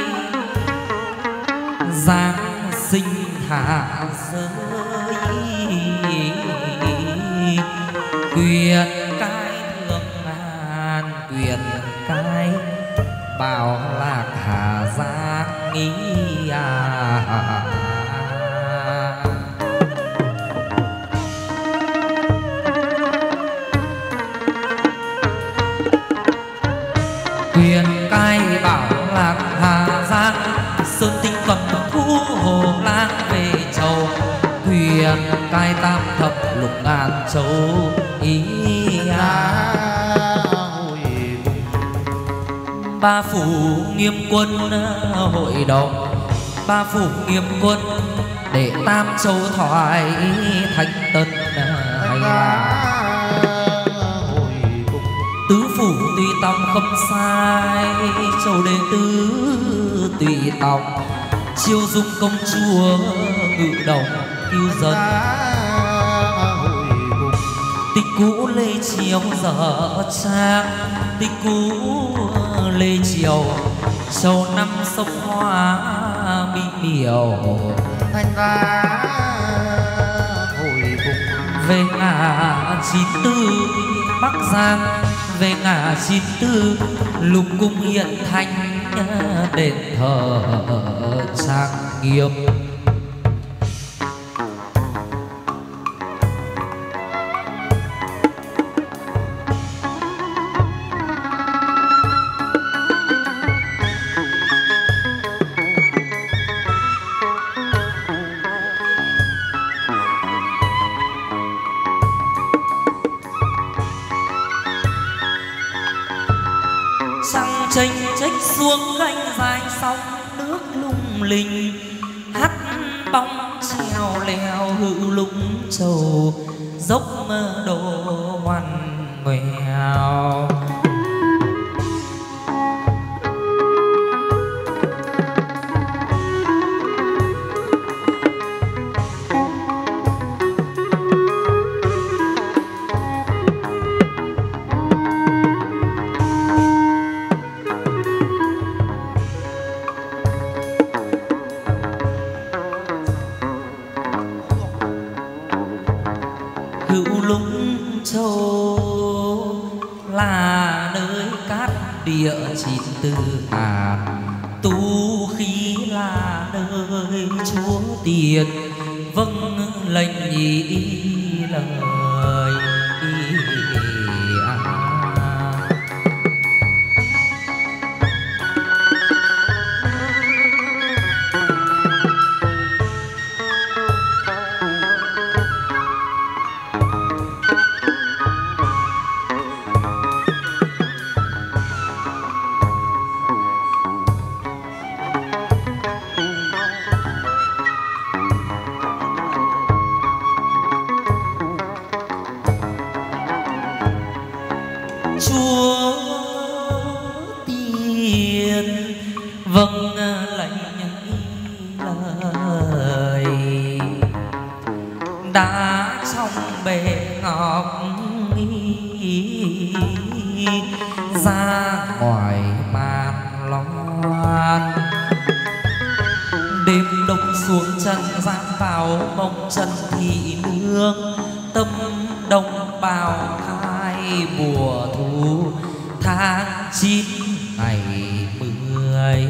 giáng sinh hạ giới, quyền cai thượng ngàn, quyền cai bảo lạc hà giang ý quyền cai bảo lạc hà giang, sơn tinh cầm thu hồ lang về châu, quyền cai tam thập lục ngàn châu ý ba phủ nghiêm quân hội đồng, ba phủ nghiêm quân để tam châu thoại thành tân hay là tứ phủ tùy tòng không sai, châu đệ tứ tùy tòng chiêu dung công chúa ngự đồng cứu dân. Tịch cũ lê chiều dở trang, tịch cũ lê chiều châu năm sông hoa mỹ miều, thành ra hồi cùng về ngã 94 Bắc Giang, về ngã 94 lục cung hiện thành đền thờ trang nghiêm. Trăng chênh trách xuống gánh dài sóng nước lung linh, hắt bóng treo leo hữu lũng trầu dốc đổ ngoằn ngoèo. Hữu lũng châu là nơi cát địa 94 ngàn, tu khí là nơi chúa tiền vâng lệnh ý lời chúa tiên vâng lệnh lời đã trong bể ngọc ra ngoài màn loan, đêm đông xuống chân vào mong trần thị nương, tâm đồng bào hai mùa thu tháng 9 ngày 10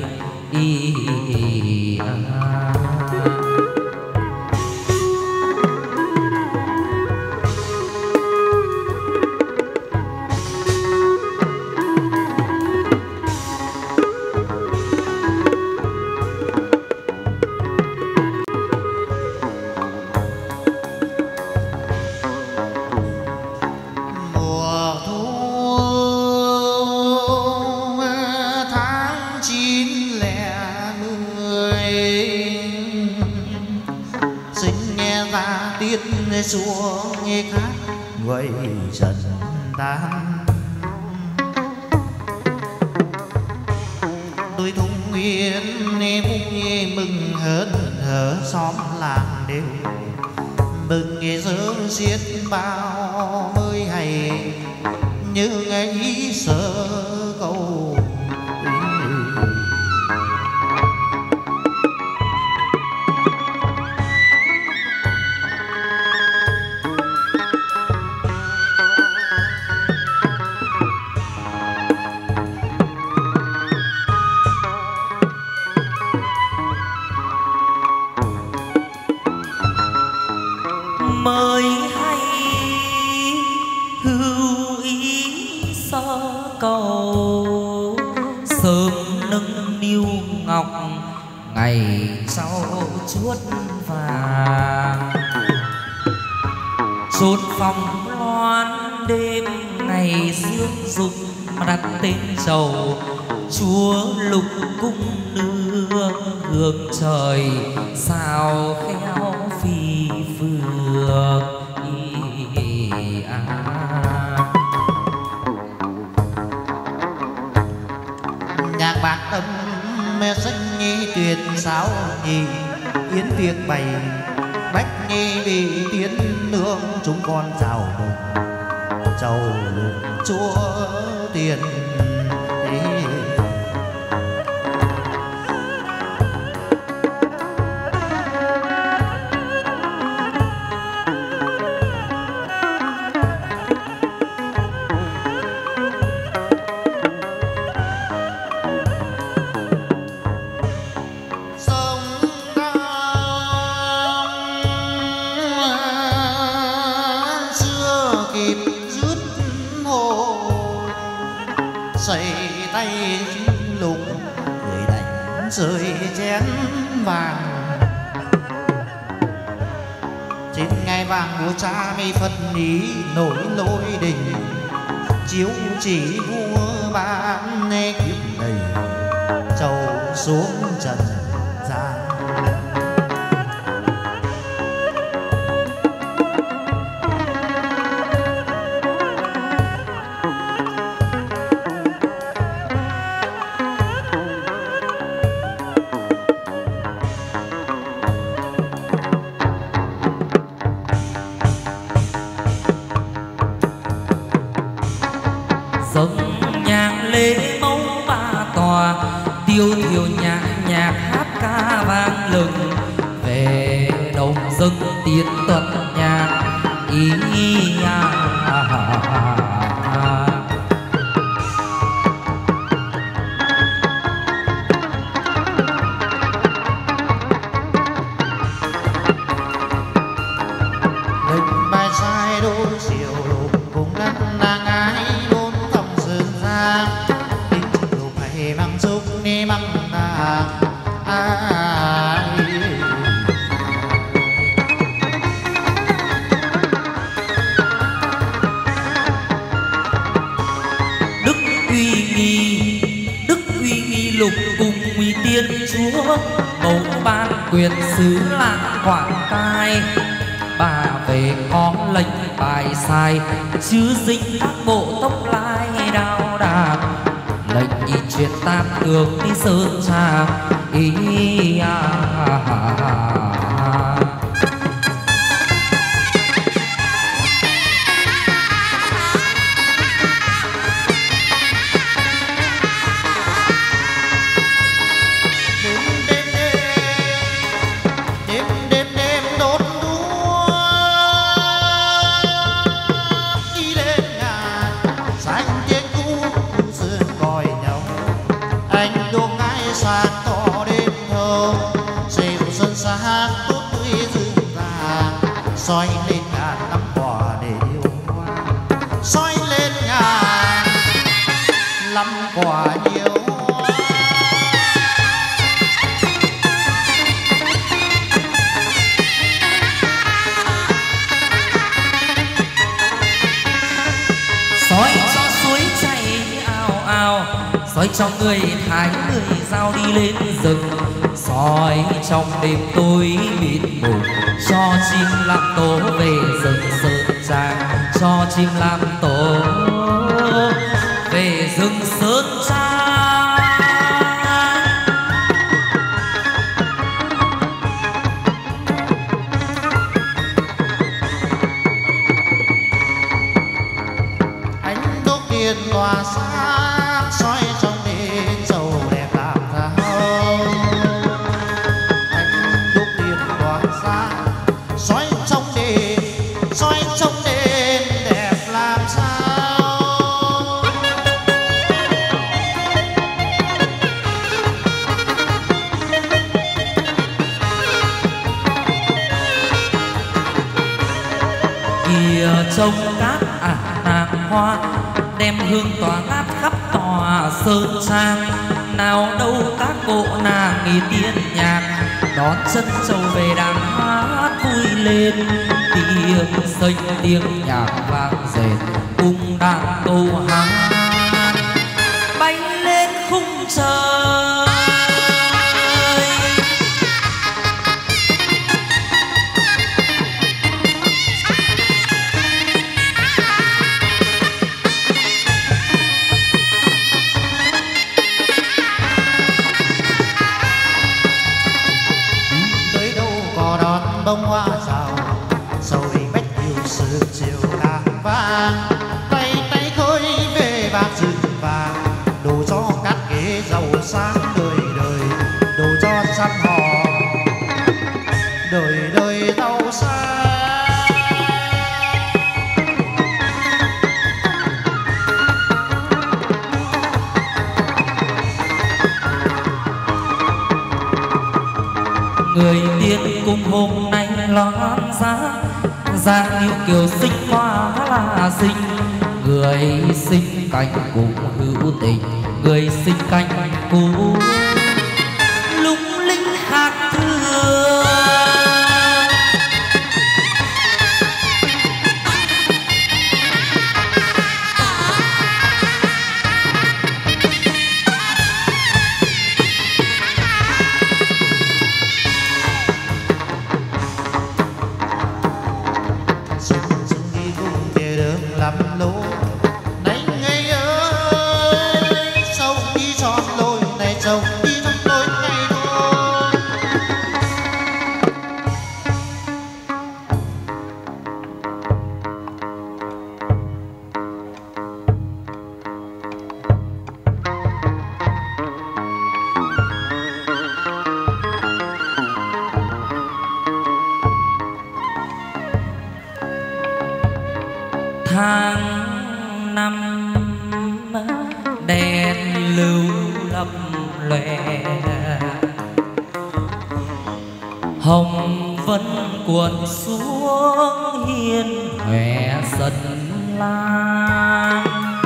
xuống nghe khác người trần tan đôi thung nguyên vui mừng hớn hở xóm làng đều mừng nghe dơ xiết bao mới hay như ngày sơ câu mới hay hữu ý sơ cầu sớm nâng niu ngọc ngày sau chuốt vàng chốt phòng loan đêm ngày dương dục mà đặt tên trầu chúa lục cung nương hương trời sao khéo phi phượng nhạc bạc tâm mê xanh nhi tuyệt sáo nhì yến tiệc bày bách nhi vì tiến nương chúng con chào mừng chầu lục chúa tiền rơi chén vàng trên ngai vàng vua cha mây phật ý nổi lôi đình chiếu chỉ vua ban kiếp đầy trầu xuống trần gian tiêu thiểu nhạc nhạc hát ca vang lừng về đồng dân tiến tuần nhạc ý lệnh bài sai đôi chiều cùng đất đang ái đốn tổng dương ra bằng xúc ni bằng Đức uy nghi lục cùng uy tiên chúa mẫu ban quyền sứ làng Quảng Cai bà về có lệnh bài sai chứ dính các bộ tóc lai đao đạc lệnh y truyền tam tướng đi sơn trà ý đêm đêm đêm trong người thái người dao đi lên rừng, soi trong đêm tối mịt mù, cho chim làm tổ về rừng sơn trang, cho chim làm tổ về rừng sơn trang. Ánh đuốc điện tỏa sáng soi trong đêm dầu đẹp làm thao. Ánh đuốc điện tỏa sáng soi trong đêm đẹp làm sao. Kìa trông cát nàng hoa, đem hương tỏa ngát khắp tòa sơn trang. Nào đâu các cô nàng nghỉ tiên nhạc, đón chân châu về đàn hát vui lên. Tiếng xanh tiếng nhạc vang dệt cùng đàn câu hát bay lên khung trời. Tới đâu có đón bông hoa rào, sầu đi bách yêu sự chiều nàng vang. Tay tay khơi về bạc rừng vàng, đồ cho cát ghế giàu sáng đời đời, đồ cho trăm họ đời đời giàu sang. Người tiên cung hôm nay loan giá, dáng yêu kiều xinh hoa là xinh. Người sinh cánh cùng hữu tình, người sinh cánh cùng lung linh hát thương. Dừng đi cùng kia đường lắm lối, này ngày ơi sông đi tròn lối này, sông đi trong lối này thôi. Tháng năm đèn lưu lấp lòe, hồng vân cuộn xuống hiên hòe sân lan.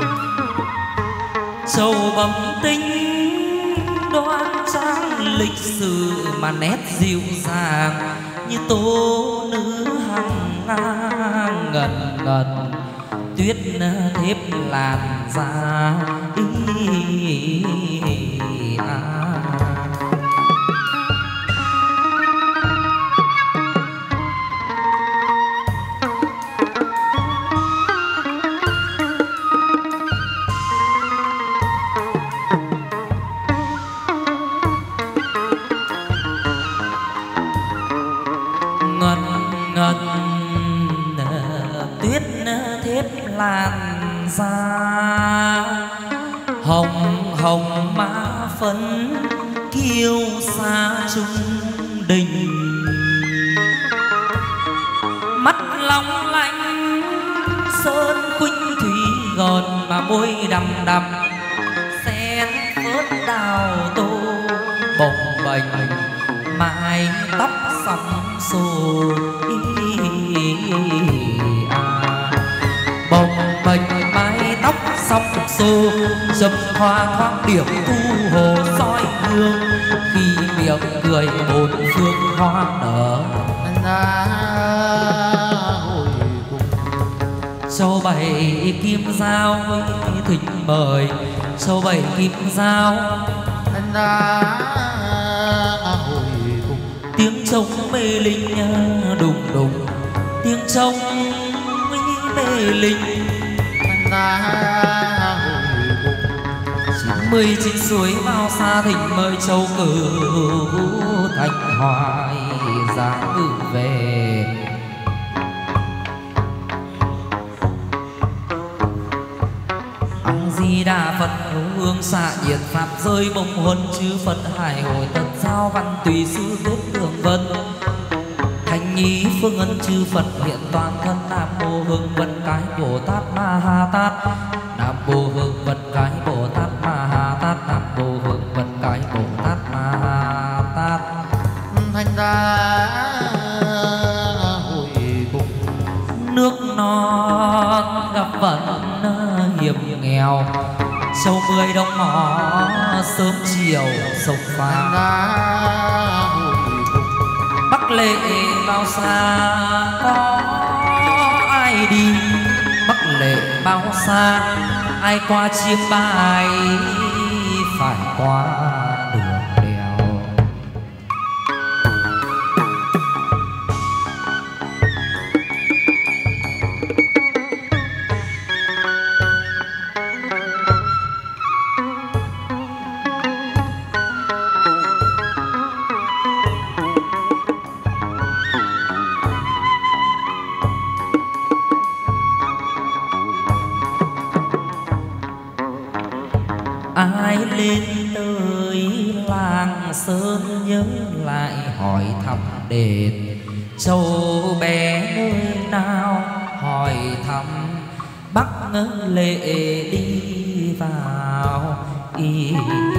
Châu bẩm tinh đoan trang lịch sử, mà nét dịu dàng như tố nữ hằng ngang ngần ngần. Tuyết thếp làn da ngần ngần. Tuyết thếp làn da hồng hồng má phấn kiêu xa trung đình. Mắt long lanh sơn khuynh thủy gòn, mà môi đầm đầm sen phớt đào tô. Bồng bềnh mái tóc sóng xô, bồng bềnh mái tóc sóng xô. Châm hoa thoáng điểm thu hồ soi hương, khi miệng cười bốn phương hoa nở. Hồi cùng châu bảy kim giao thịnh mời, châu bảy kim dao Thanh ra hồi cùng tiếng trống mê linh đùng đùng tiếng trống mê linh Thanh ra hồi cùng 19 suối bao xa thỉnh mời châu cửu thành hoài dáng ngự về. Di Đà Phật hương xạ nhiệt pháp rơi bông huân chư Phật hải hội tật giao văn tùy sư kết đường vân thành nhí phương ân chư Phật hiện toàn thân. Nam mô hương vân cái Bồ Tát Ma Ha Tát, Nam mô hương vân cái Bồ Tát Ma Ha Tát, Nam mô hương vân cái Bồ Tát Ma Ha Tát. Thanh ra hồi cùng Nước non gặp vận hiểm nghèo, châu 10 đông mỏ sớm chiều sông pha. Thanh ra hồi cùng Bắc lệ bao xa có ai đi, Bắc lệ bao xa ai qua chiêm bài phải qua đường đèo. Ai lên tới làng Sơn nhớ lại hỏi thăm đền châu bé nơi nào, hỏi thăm Bắc lệ đi vào y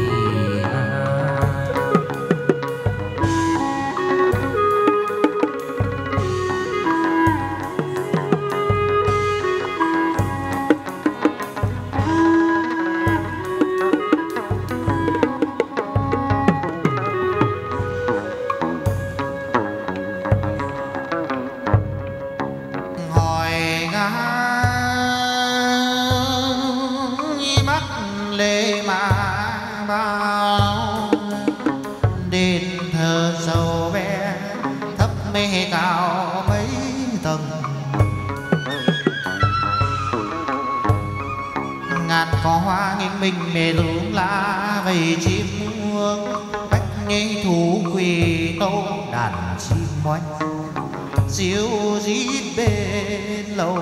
mình mê lung lá vầy chim muông bách nghe thú quỳ tô đàn chim oanh diêu rít bên lầu.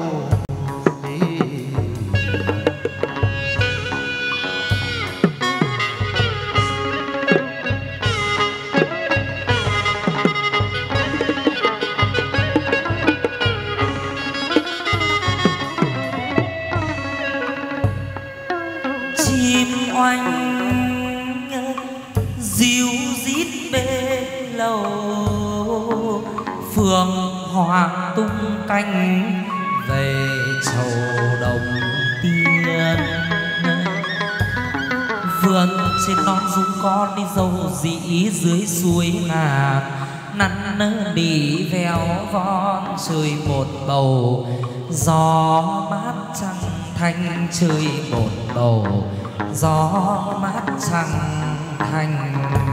Phượng hoàng tung cánh về chầu đồng tiên, vườn trên non dung con đi dâu dĩ dưới suối ngàn nắn đi véo von trời một bầu gió mát trăng thanh trời một bầu gió mát trăng thanh.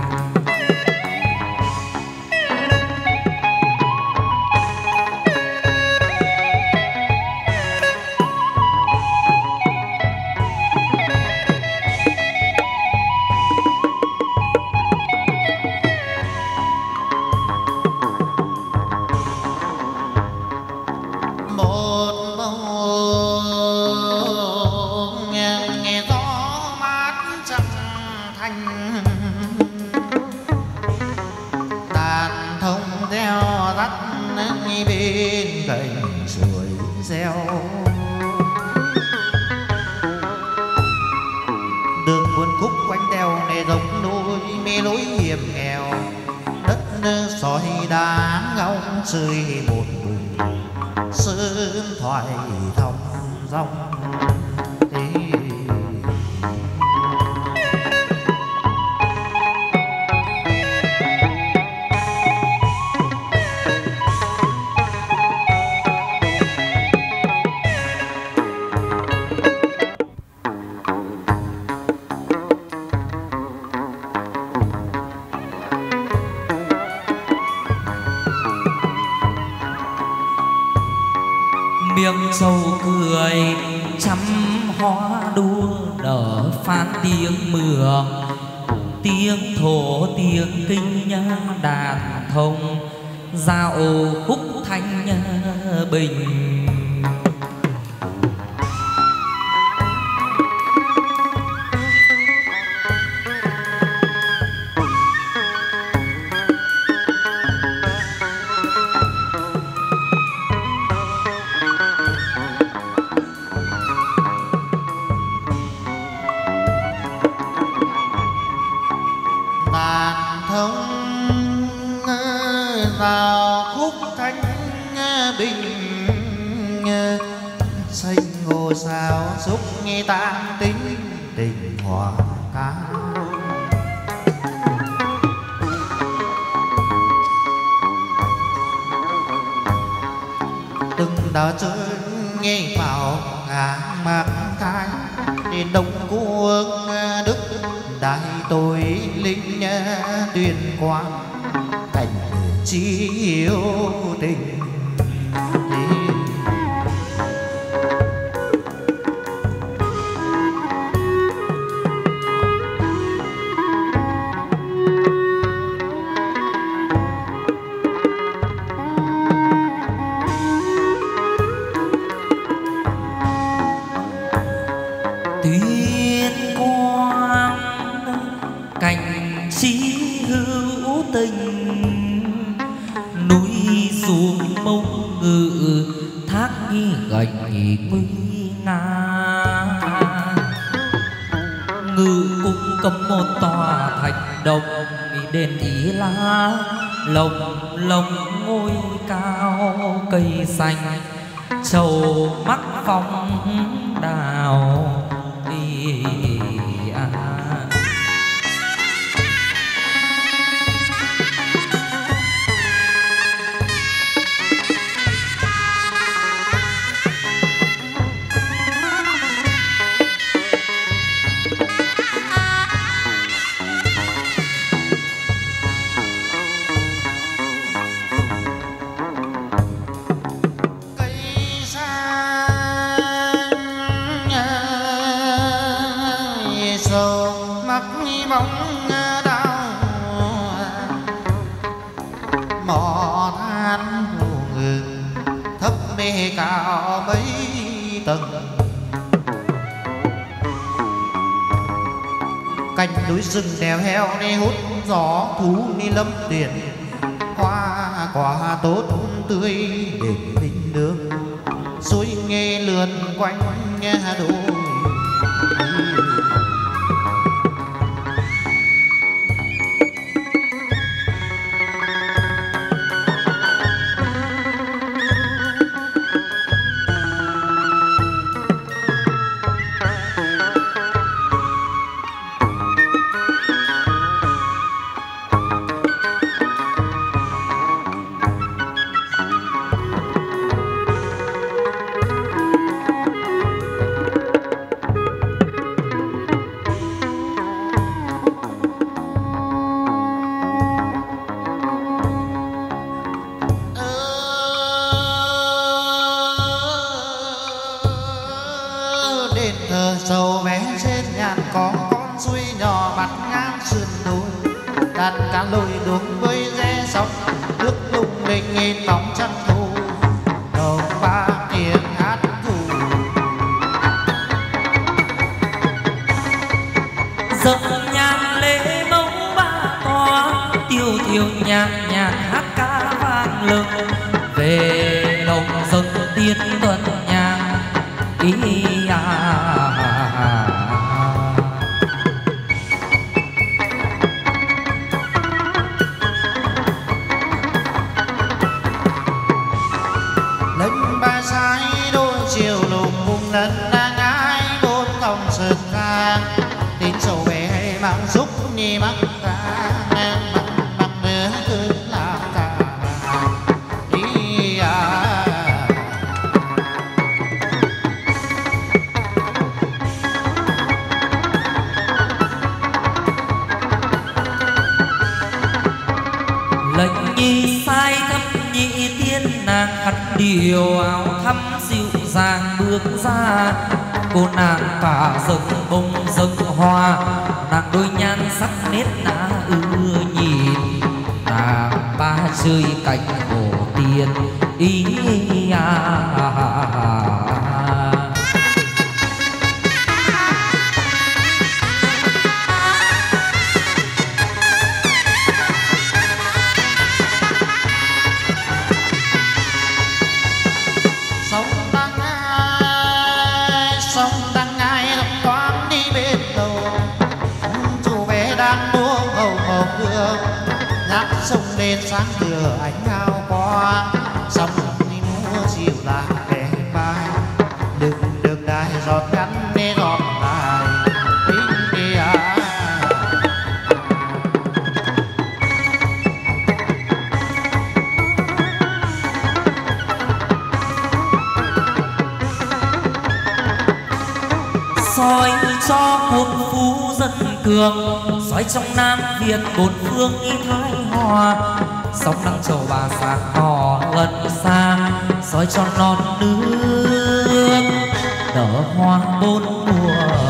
Rơi một bụi sớm thoại thong dong miệng sầu cười trăm hoa đua nở phan tiếng mưa tiếng thổ tiếng kinh đàn thông giao khúc thanh bình. Vào khúc thanh bình xanh ngô sao xúc nghe tan tính tình hòa ca. Từng đợt chơi nghe vào ngàn mạc thai đến đông quốc đức đại tôi linh tuyên quang cảnh chỉ yêu tình. Tuyên quang cảnh chỉ hữu tình núi xuống mông ngự thác gạch nguy nga ngự cũng cầm một tòa thạch động đền Ý La lồng lồng ngôi cao cây xanh trầu mắc phong đào. Bóng đau mỏ than hồ ngừng thấp mê cao mấy tầng cành núi rừng đèo heo đi hút gió thú ni lâm tiền hoa quả tốt tươi để bình đường suối nghe lượn quanh nghe đôi. Thờ sầu bé trên nhàn có con suối nhỏ mặt ngang sườn đồi đàn cá lội đường với rẽ sóng nước lung linh nghìn bóng trăng thu đầu ba tiếng hát thù dập nhàn lễ mẫu ba toa tiêu tiêu nhàn nhàn hát ca vang lừng về lòng dân tiên tuần nhàn ý lên ba sai đôi chiều lùng cùng lần đang ái bốn công sực ca tin sầu bé mang xúc nhì mắc ca mắc nữa cứ làm ca đi lệnh nhi sai thăm nhị tiên nàng khăn điều áo thắm dịu Giang bước ra, cô nàng cả rừng bông rừng hoa, nàng đôi nhan sắc nét na ưa nhìn, nàng ba chơi cạnh hồ tiên ý sông lên sáng lửa ánh ao qua sông đi múa chiều là để mai đừng đài giọt ngắn để giọt lại tiếng kia soi cho cuộc phú dân cường, soi trong Nam Việt bốn phương y thái hòa, sóng nắng trầu bà xa hò gần xa, soi cho non nước nở hoa bốn mùa.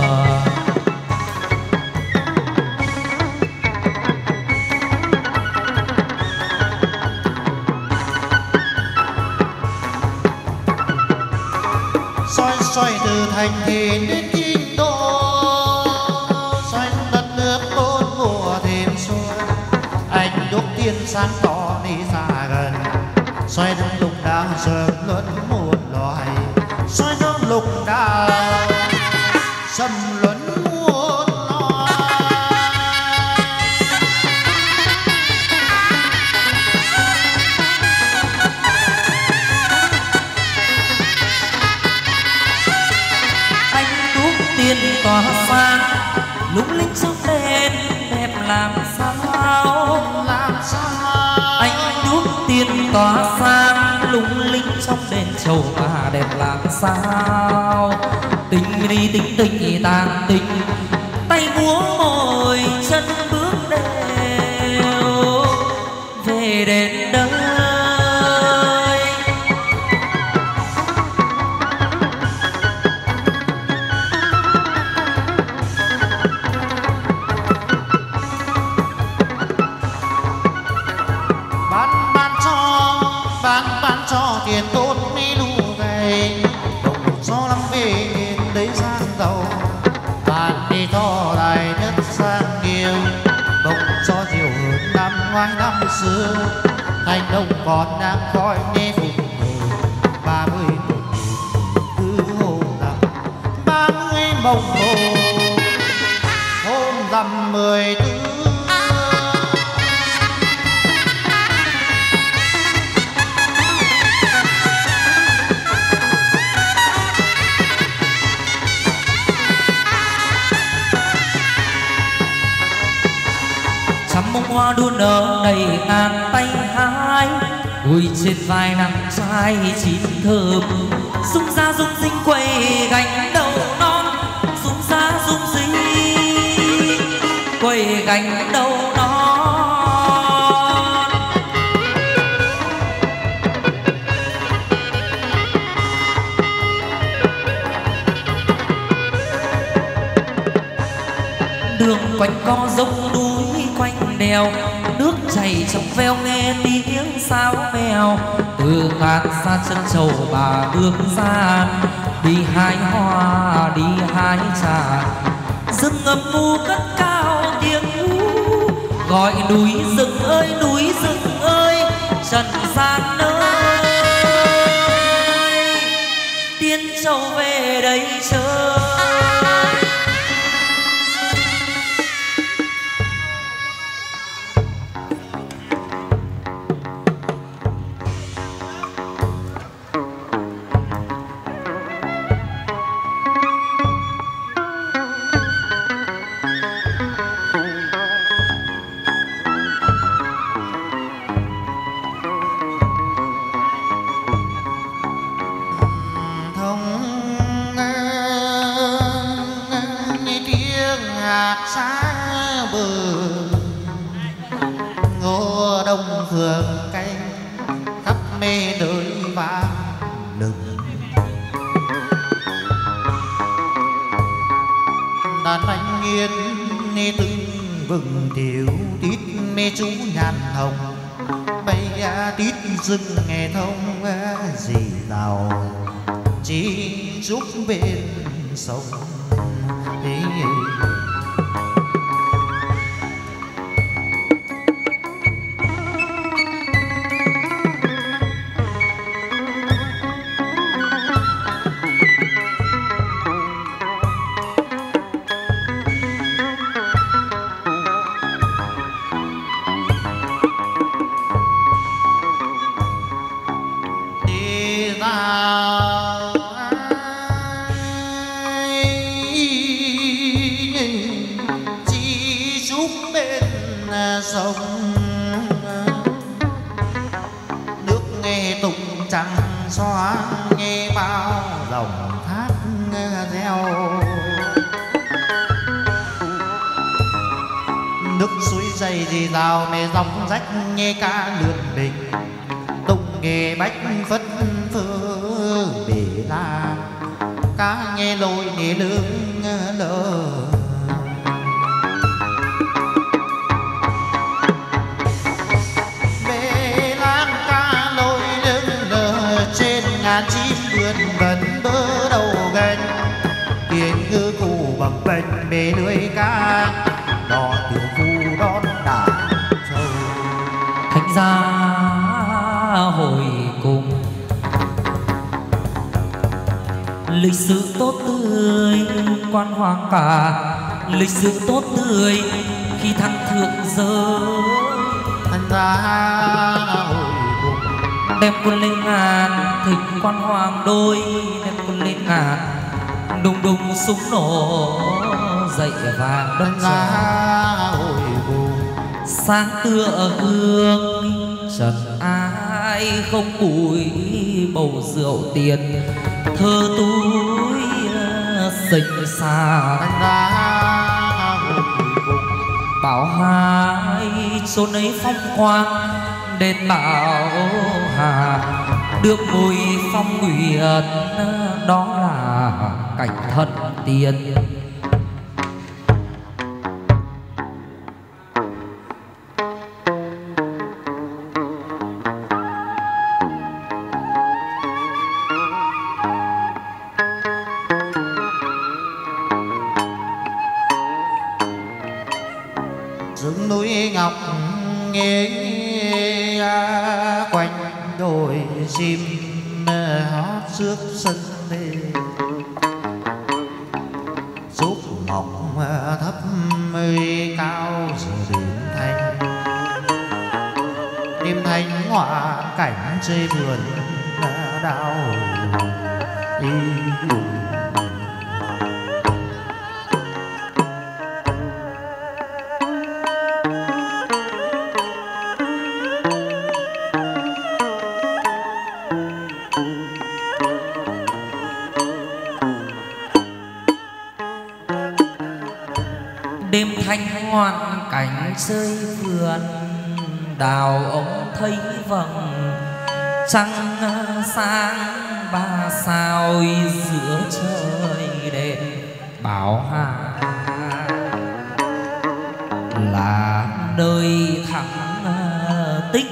soi từ thành thị đến kinh đô, soi đất nước bốn mùa thêm xuân, anh đúc tiên sáng tỏ đi xa gần, soi đông lục đào sớm luân một loài, soi đông lục đào sầm luân muôn loài. Tiên tỏa sáng lung linh trong đèn đẹp làm sao, anh đuốc tiên tỏa sáng lung linh trong đèn trầu bà đẹp làm sao. Tình đi tình tàn tình, tay múa mỏi chân bước đều về đến đâu. Cho tiền tốt mấy lũ gầy đồng gió lắm về đấy sang giàu bạn đi to đài đất sang nhiều đồng cho nhiều hơn năm ngoái năm xưa thành đông còn đang khói nghe phục hồi 30 cứ hôm năm 30 mồng hồ hôm rằm 14. Bông hoa đua nở đầy ngàn tay hái, gùi trên vai nàng trai chín thơm, rung ra rung rinh quay gánh đầu non, rung ra rung rinh quay gánh đầu non. Đường quanh co dốc núi quanh đèo, nước chảy trong veo nghe tiếng sáo mèo, từ ngàn xa chân trầu bà bước ra, đi hái hoa đi hái trà, rừng ngập u cất cao tiếng hú, gọi núi rừng ơi trần gian ơi, tiên trầu về đây chơi. Phường canh khắp mê nơi vang lừng đàn anh yên nghe từng vừng thiếu tít mê chú nhàn hồng bay tít rừng nghe thông gì nào chỉ giúp bên sông thế sông nước nghe tụng trăng xóa nghe bao dòng thác reo nước suối dày gì rào mê dòng rách nghe ca lượn bình tụng nghe bách phất phơ bể la cá nghe lôi nghe lương lơ ngàn chim vươn vần bớ đầu gành tiếng ngư cụ bập bềnh bể lưới cá đò tiểu phu đón đà châu thánh gia hồi cùng lịch sử tốt tươi quan hoàng cả lịch sử tốt tươi khi thăng thượng giới thánh gia hồi đem quân lên ngàn thịnh quan hoàng đôi đem quân lên ngàn đùng đùng súng nổ dậy vàng đất trời sáng tựa gương trần ai không bụi bầu rượu tiền thơ túi xinh xa bảo hai chốn ấy phong quang đền bảo hà được mùi phong nguyệt đó là cảnh thân tiên rừng núi ngọc nghe quanh đồi chim hót trước sân đê giúp mộng thấp mây cao giờ đêm thanh đêm thanh họa cảnh chơi vườn đào đi đêm thanh ngoan cảnh chơi vườn đào ống thấy vầng trăng sáng ba sao giữa trời đêm bảo hà là nơi thắng tích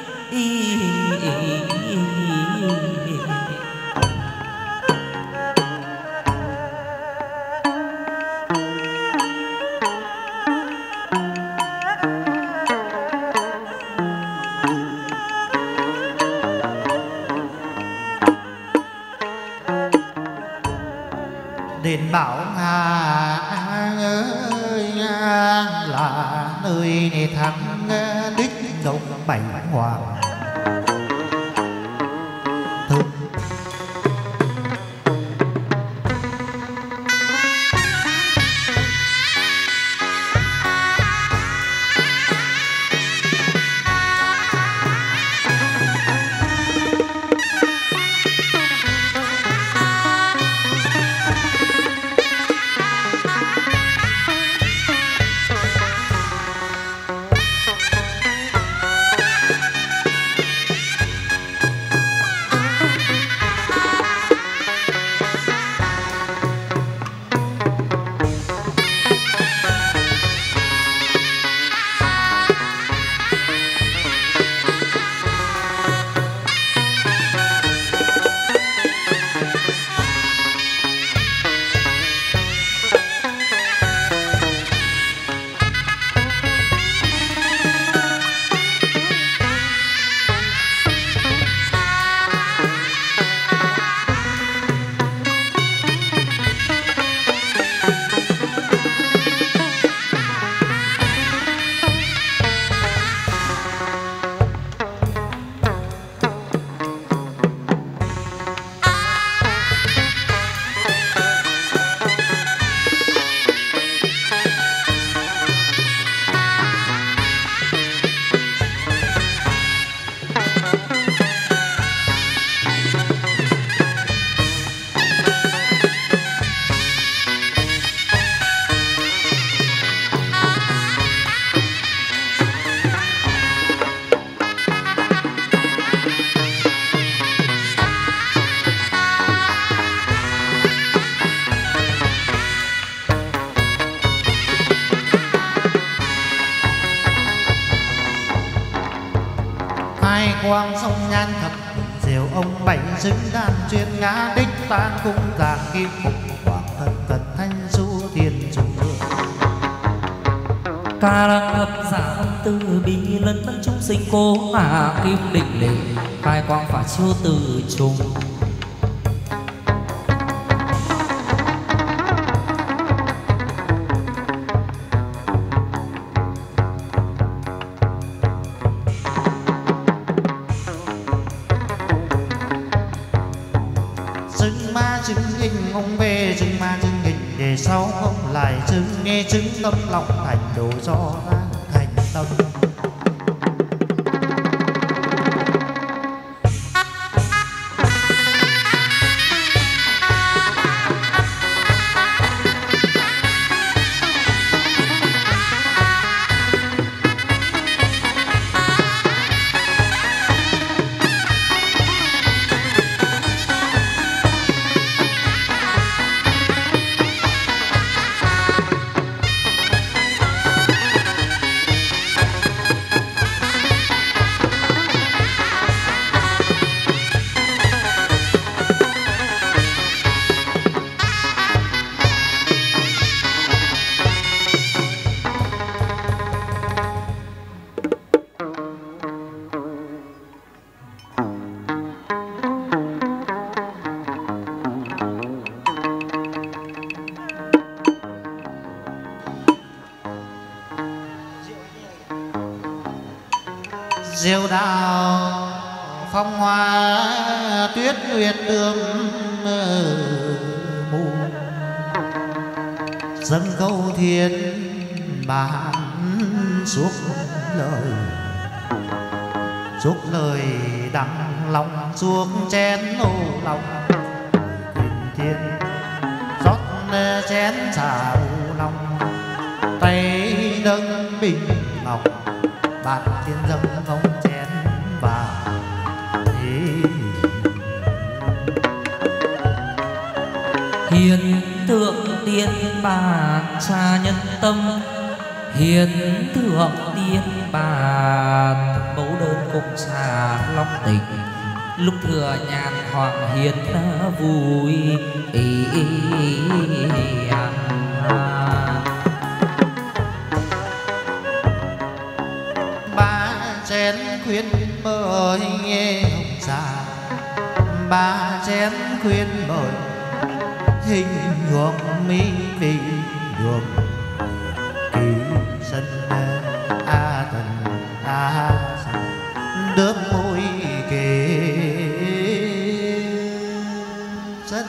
đền bảo hà ơi là nơi này thắng đích động bảy hoàng thực quang sông nhan thập diệu ông bảy xứng đàn chuyên ngã đích tan cung giảng kim phục quảng thần tật thanh du thiên chủ ca lăng hợp giả âm từ bi lân tân chúng sinh cố mà kim định lệ khai quang phá chiêu từ trùng chứng hình ông về chứng ma chứng hình để sau ông lại chứng nghe chứng tâm lòng thành đồ cho ra thành tâm diệu đạo phong hoa tuyết nguyệt ươm mù dâng câu thiên bản suốt lời đặng lòng suốt chén ô lòng thiên rót chén trà u lòng tay nâng bình ngọc bát thiên dâng không chén vào hiền thượng tiên bà cha nhân tâm hiền thượng tiên bà mẫu đơn cùng xà long tình lúc thừa nhàn hoàng hiền vui chén khuyên mời nghe hồng già ba chén khuyên mời hình hưởng mỹ vị đường kỳ sân a thần a đớp môi kề sân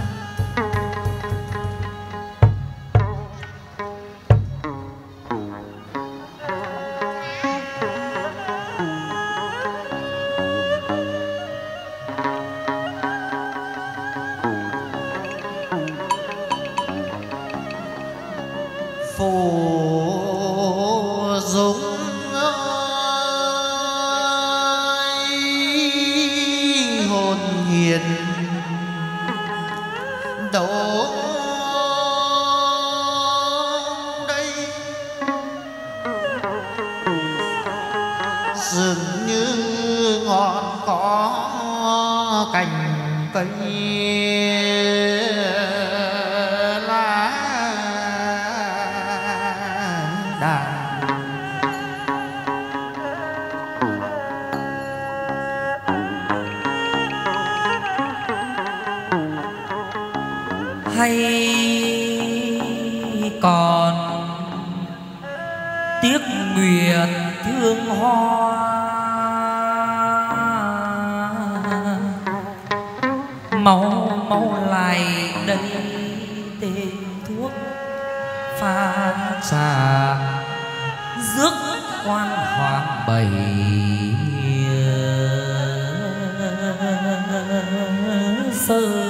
phổ dũng hồn hiền đổ đây dường như ngọn cỏ cành cây hay còn tiếc nguyện thương hoa mau mau lại đây tên thuốc pha trà rước quan hoàng bày sơ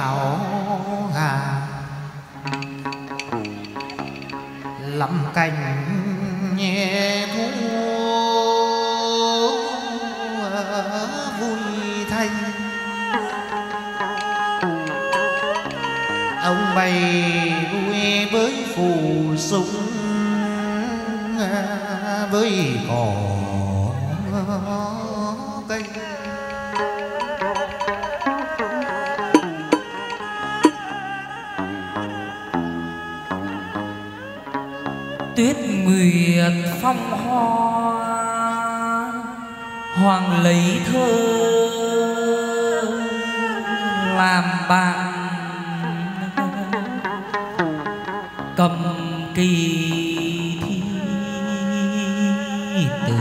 bảo hà lắm cành nhẹ thu vui thanh. Ông bày vui với phù súng với cỏ cây. Tuyết nguyệt phong hoa hoàng lấy thơ làm bạn cầm kỳ thi từ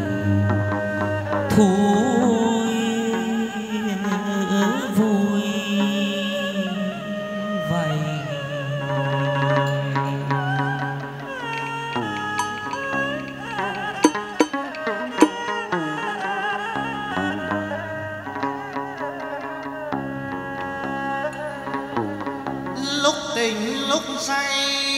thui vui vậy. Lúc tỉnh lúc say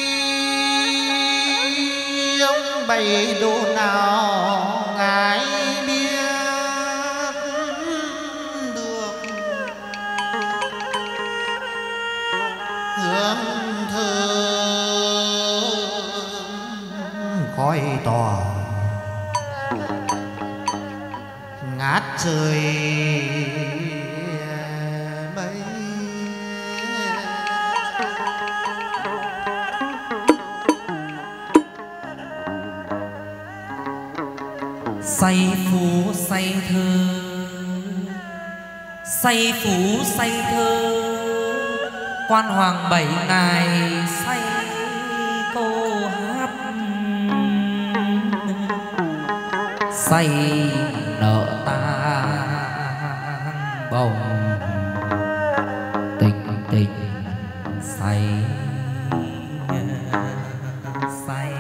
ông bày đồ nào ngài biết được. Hương thơm khói tỏa ngát trời mây. Say phú say thơ, say phú say thơ, quan hoàng 7 ngày say câu hát. Say nợ tang bồng tình tình say say.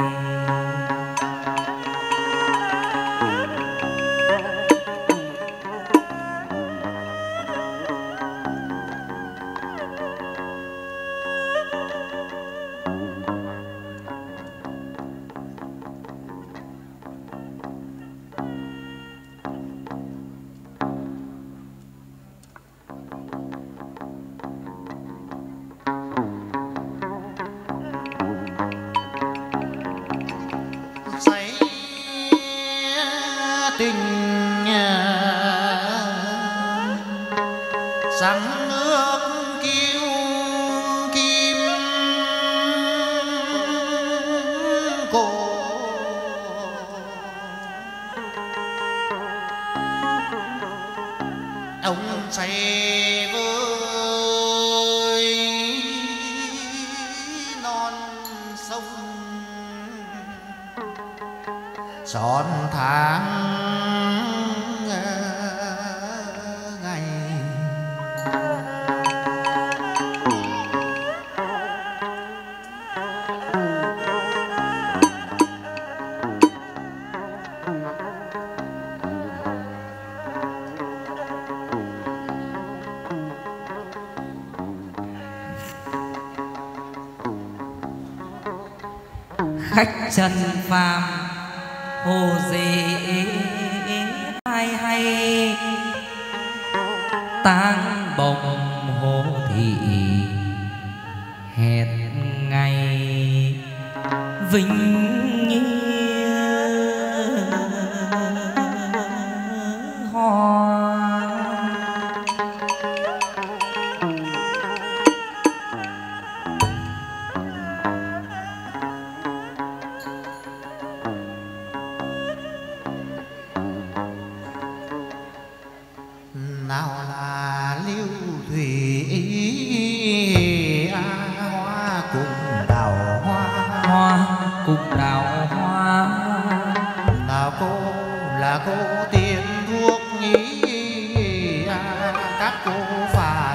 Say tình sáng nước kiêu kim cổ. Ông say với non sông tròn tháng ngày. Khách chân phàm hồ dễ hay hay, tang bồng hồ thị hẹn ngày vinh như hoa. Nào là liêu thủy hoa cùng đào hoa, Hoa cùng đào hoa. nào cô là cô tiên thuốc nhí. Các cô pha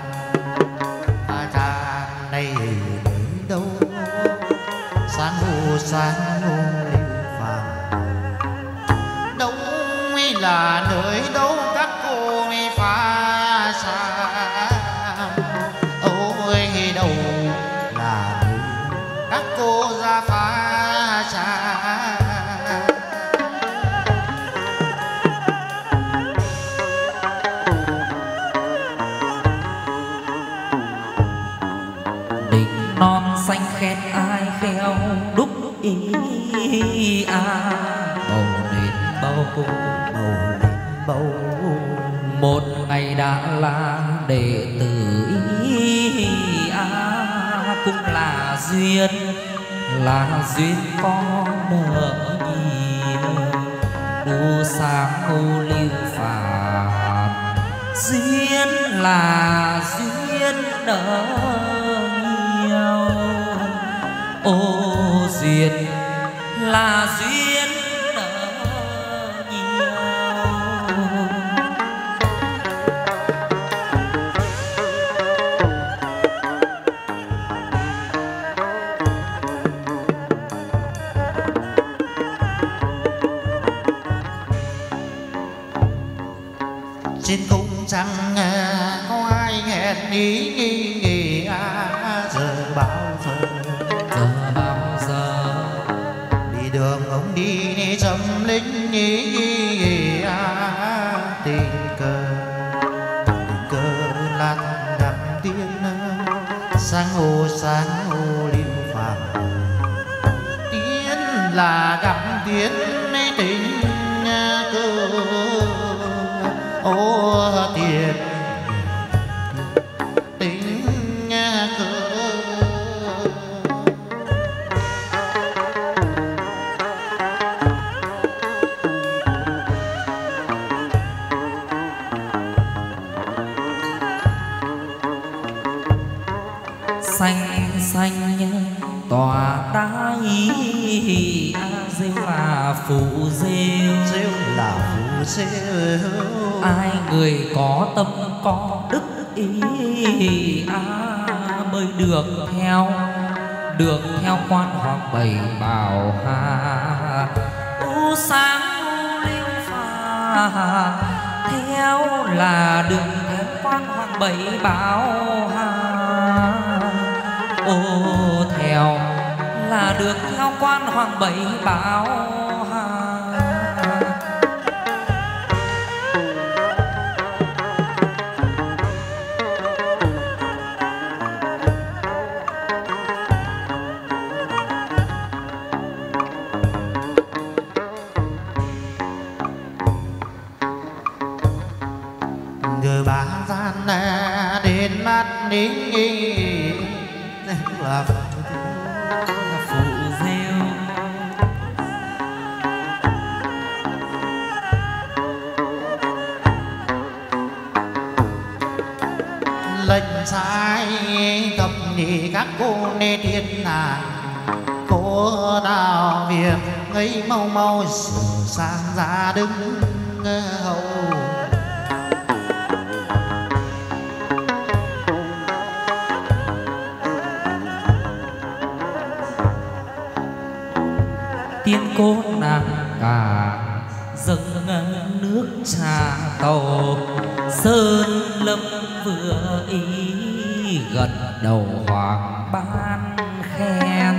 trà đây nơi đâu, san hô liêu phàm đâu là nơi đâu. Các cô pha trà đầu là các cô ra phá trà. Đỉnh non xanh khét ai khéo đúc ý à. Bầu nền bầu bầu một ngày đã là đệ tử ý à. Cũng là duyên con nợ nhiều u sáng ô lưu phàm. Duyên là duyên nợ nhiều, ô duyên là duyên nợ nhiều. Trên cung trăng có ai hẹn ý giờ bao giờ đi đường ông đi chấm lính tình cờ là gặp tiên sang hồ lưu phàm. Tiên là gặp tiên tình cơ ô tiền tình cơ. Xanh tòa đá ý rêu là phụ rêu là phụ rêu. Ai người có tâm có đức ý mới được theo quan hoặc bảy bảo hà. U sáng lưu phà theo là được theo quan hoặc bảy bảo hà. Ô theo là được theo quan hoàng bảy bảo hà. Người bà gian đến mắt đến là phụ rêu. Lệnh sai cập nhị các cô nê thiên nàng. Cô nào việc ngấy mau sửa sang ra đứng hầu. Tiên cô nàng cả dâng nước trà tàu. Sơn lâm vừa ý gật đầu hoàng ban khen.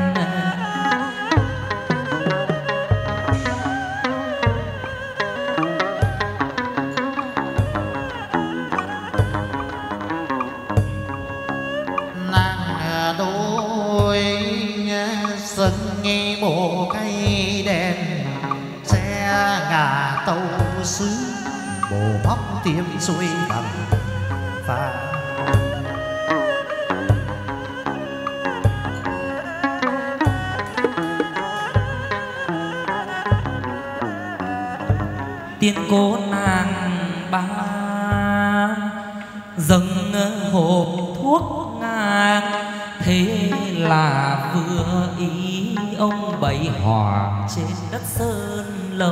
Nàng đôi sân nghe bộ cây đèn xe ngà tàu sứ bồ bóc tiêm xuôi đầm pha. Tiên cô nàng ba dâng hộp thuốc ngang. Thế là vừa ý ông bảy hòa trên đất sơn lâm.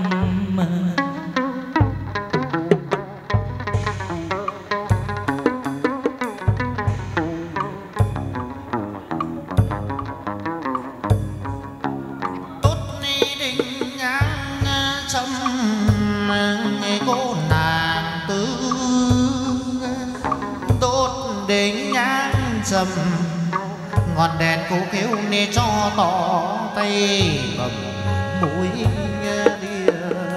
Tốt đi đinh nhang châm cô nàng tứ. Tốt đỉnh nhang châm dầm ngọn đèn cố kêu nê cho tỏ tay cầm mũi đi.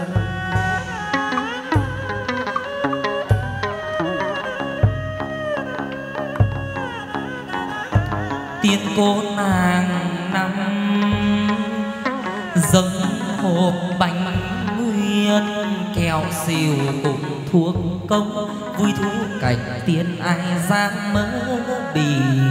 tiên cô nàng năm dâng hộp bánh nguyên kẹo xìu cùng thuốc công vui thú cảnh tiên ai dám mơ bì.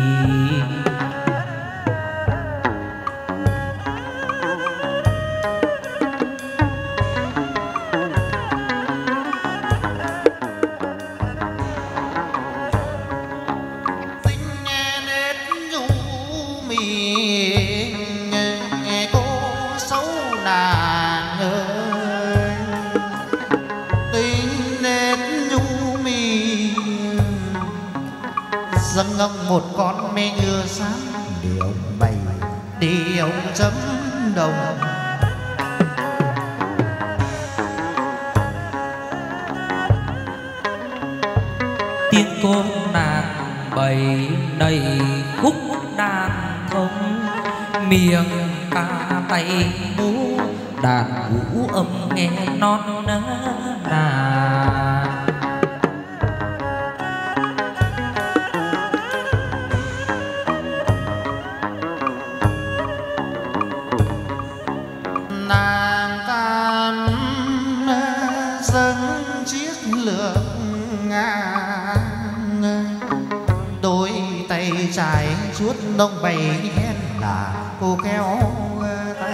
Dâng ông một con mê ngựa sáng để ông bày đi ông chấm đồng. Tiên cô nàng bày đầy khúc đàn thông miệng ca tay múa đàn vũ âm nghe non nà. Nàng tam dâng chiếc lược ngang đôi tay trái chuốt nông bày khen là cô kéo tay.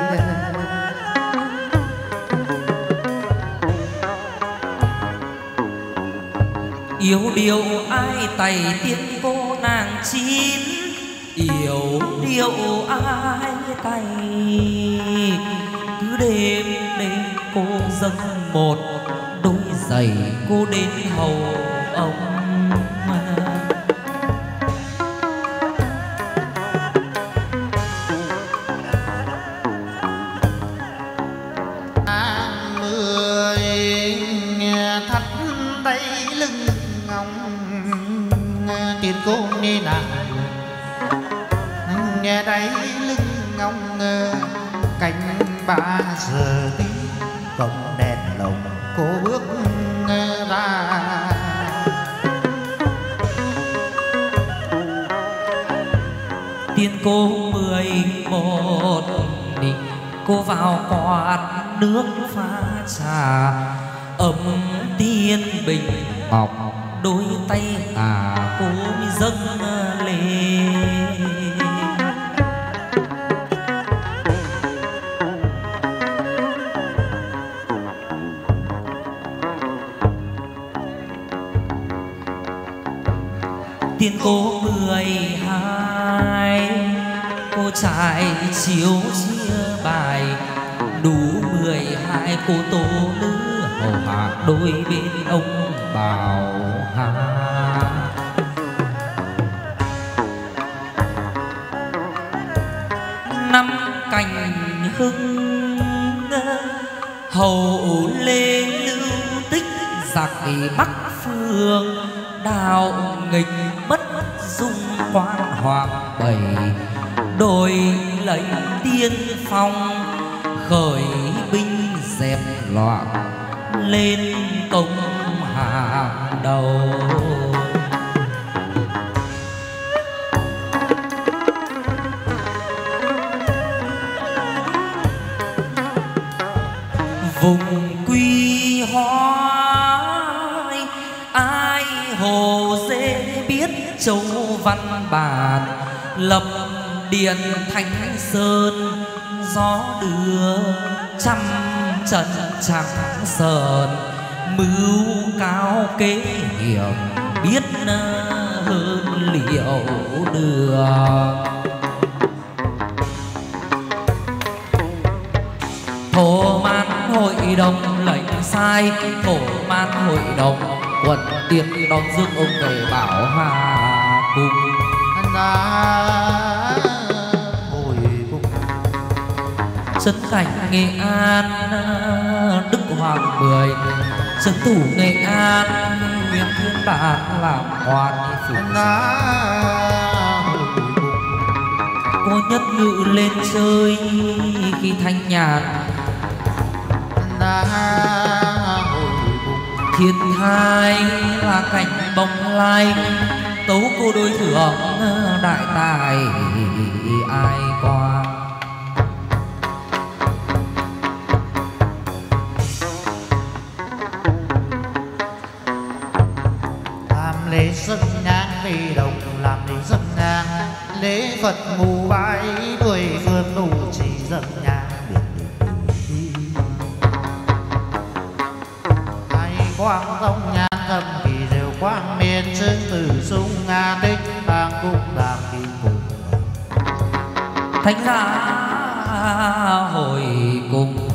Yêu điều ai tay tiên cô nàng chín yêu điều ai tay cứ đêm đêm cô dâng một đôi giày cô đến hầu ông. Thắt tay lưng ngóng tiền cô đi nàng nghe đáy lưng ngóng cánh 3 giờ tí cộng đèn lồng cô bước ra. Tiên cô 11 cô vào quạt nước pha trà ấm tiên bình ngọc đôi tay cô dâng lên. Tiên cô 12 cô trải chiếu chia bài đủ 12 cô tố nữ hầu hạ đôi bên ông bào hà. Năm cành hưng hầu lê lưu tích giặc bắc phương đào nghịch bất dung quan hoàng bảy đôi lệnh tiên phong khởi binh dẹp loạn lên công hàng đầu. Vùng Quy Hoai ai hồ dê biết châu văn bản lập điện Thanh Sơn gió đưa trăm trận trắng sờn mưu cao kế hiểm biết hơn liệu được. Thổ Man hội đồng lệnh sai thổ Man hội đồng quận tiên đón rước ông về Bảo Hà cung. Hồi cung Trấn cảnh Nghệ An Đức Hoàng 10 trấn thủ Nghệ An Nguyên Thiên Bản làm quan phủ. nhất ngự lên chơi khi thanh nhàn đã hồi cùng. thiên thai là cảnh bồng lai tấu cô đôi thượng đại tài ai qua. Làm lễ dân nhang vì đồng làm lễ dân nhang lễ Phật mù bái mười phương đủ chỉ dân nhang hai quang thông nhang thầm kỳ đều quang miên chương tử sung nga tích đang cung đàm kỳ cùng thánh giá hồi cùng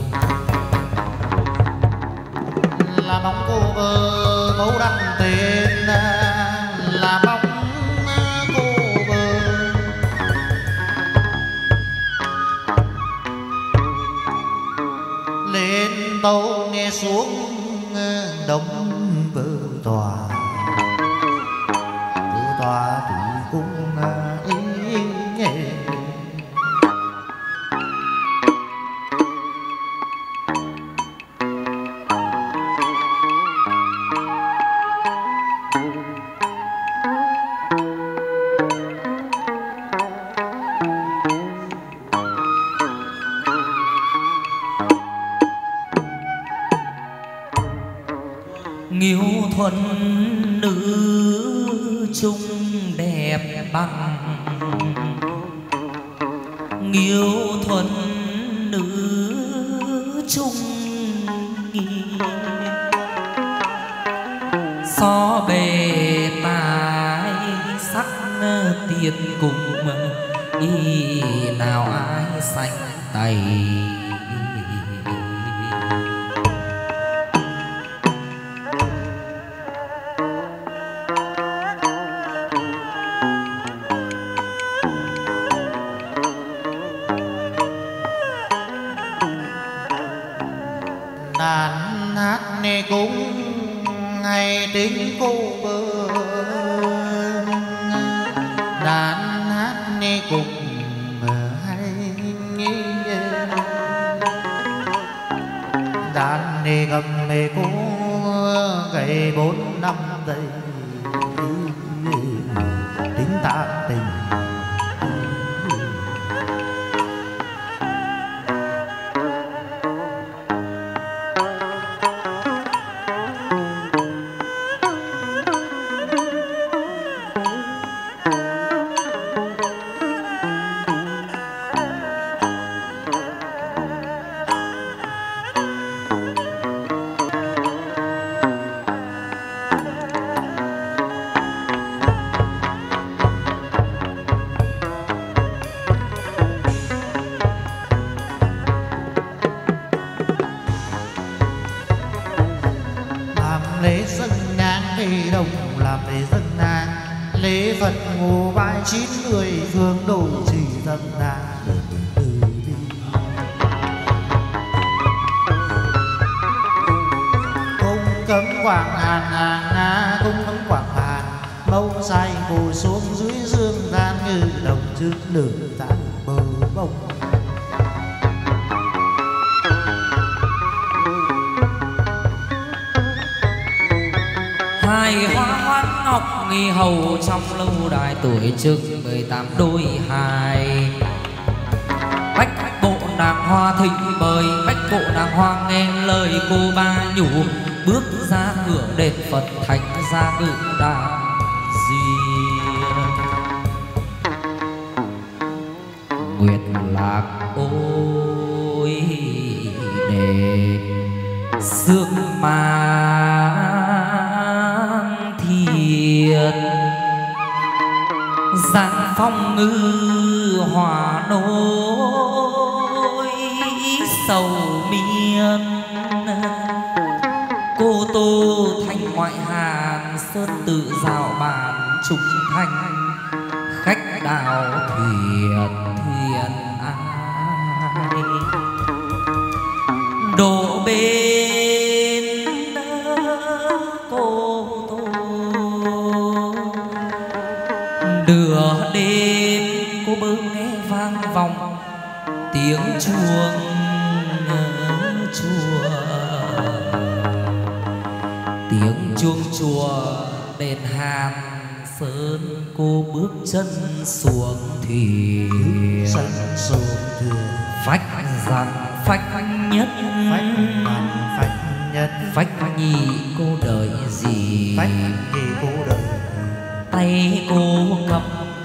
là bóng cô bơ mẫu đăng tên là bóng cô bơ lên tàu nghe xuống đông bờ tòa thủy cung Nghiêu thuần nữ trung đẹp bằng Nghiêu thuần nữ trung nghi so bề tài sắc tiền cùng y nào ai sánh tay. đàn hát nê cũng ngày tính cô bơ đàn hát nê cũng hay đàn nê gầm nê cô ngày 4 năm đây tính tạm tình lễ dân nhang đi đồng làm lễ dân nhang lễ Phật ngủ bái 9 người phương độ chỉ dân nhang cung cấm quảng hàn hàng nga cung cấm quảng hàn mâu say ngồi xuống dưới dương gian như đồng trước lửa tán bờ bông hai hoa hoan ngọc nghi hầu trong lâu đài tuổi trước 18 đôi hài bách bộ nàng hoa thịnh bời bách bộ nàng hoa nghe lời cô ba nhủ bước ra cửa đền Phật thành ra ngự đà diên nguyệt lạc ôi để sương mang thiền giang phong ngư hòa nối sầu miên cô tô thanh ngoại hàng sơn tự rào bàn trùng thanh khách đào thuyền thuyền ai đổ bên cô tô đưa đêm cô bơ nghe vang vang vọng tiếng chuông chùa, tiếng chuông chùa đền Hàn Sơn. Cô bước chân xuống thuyền, phách rằng phách nhất, phách nhì cô đợi gì, tay cô cầm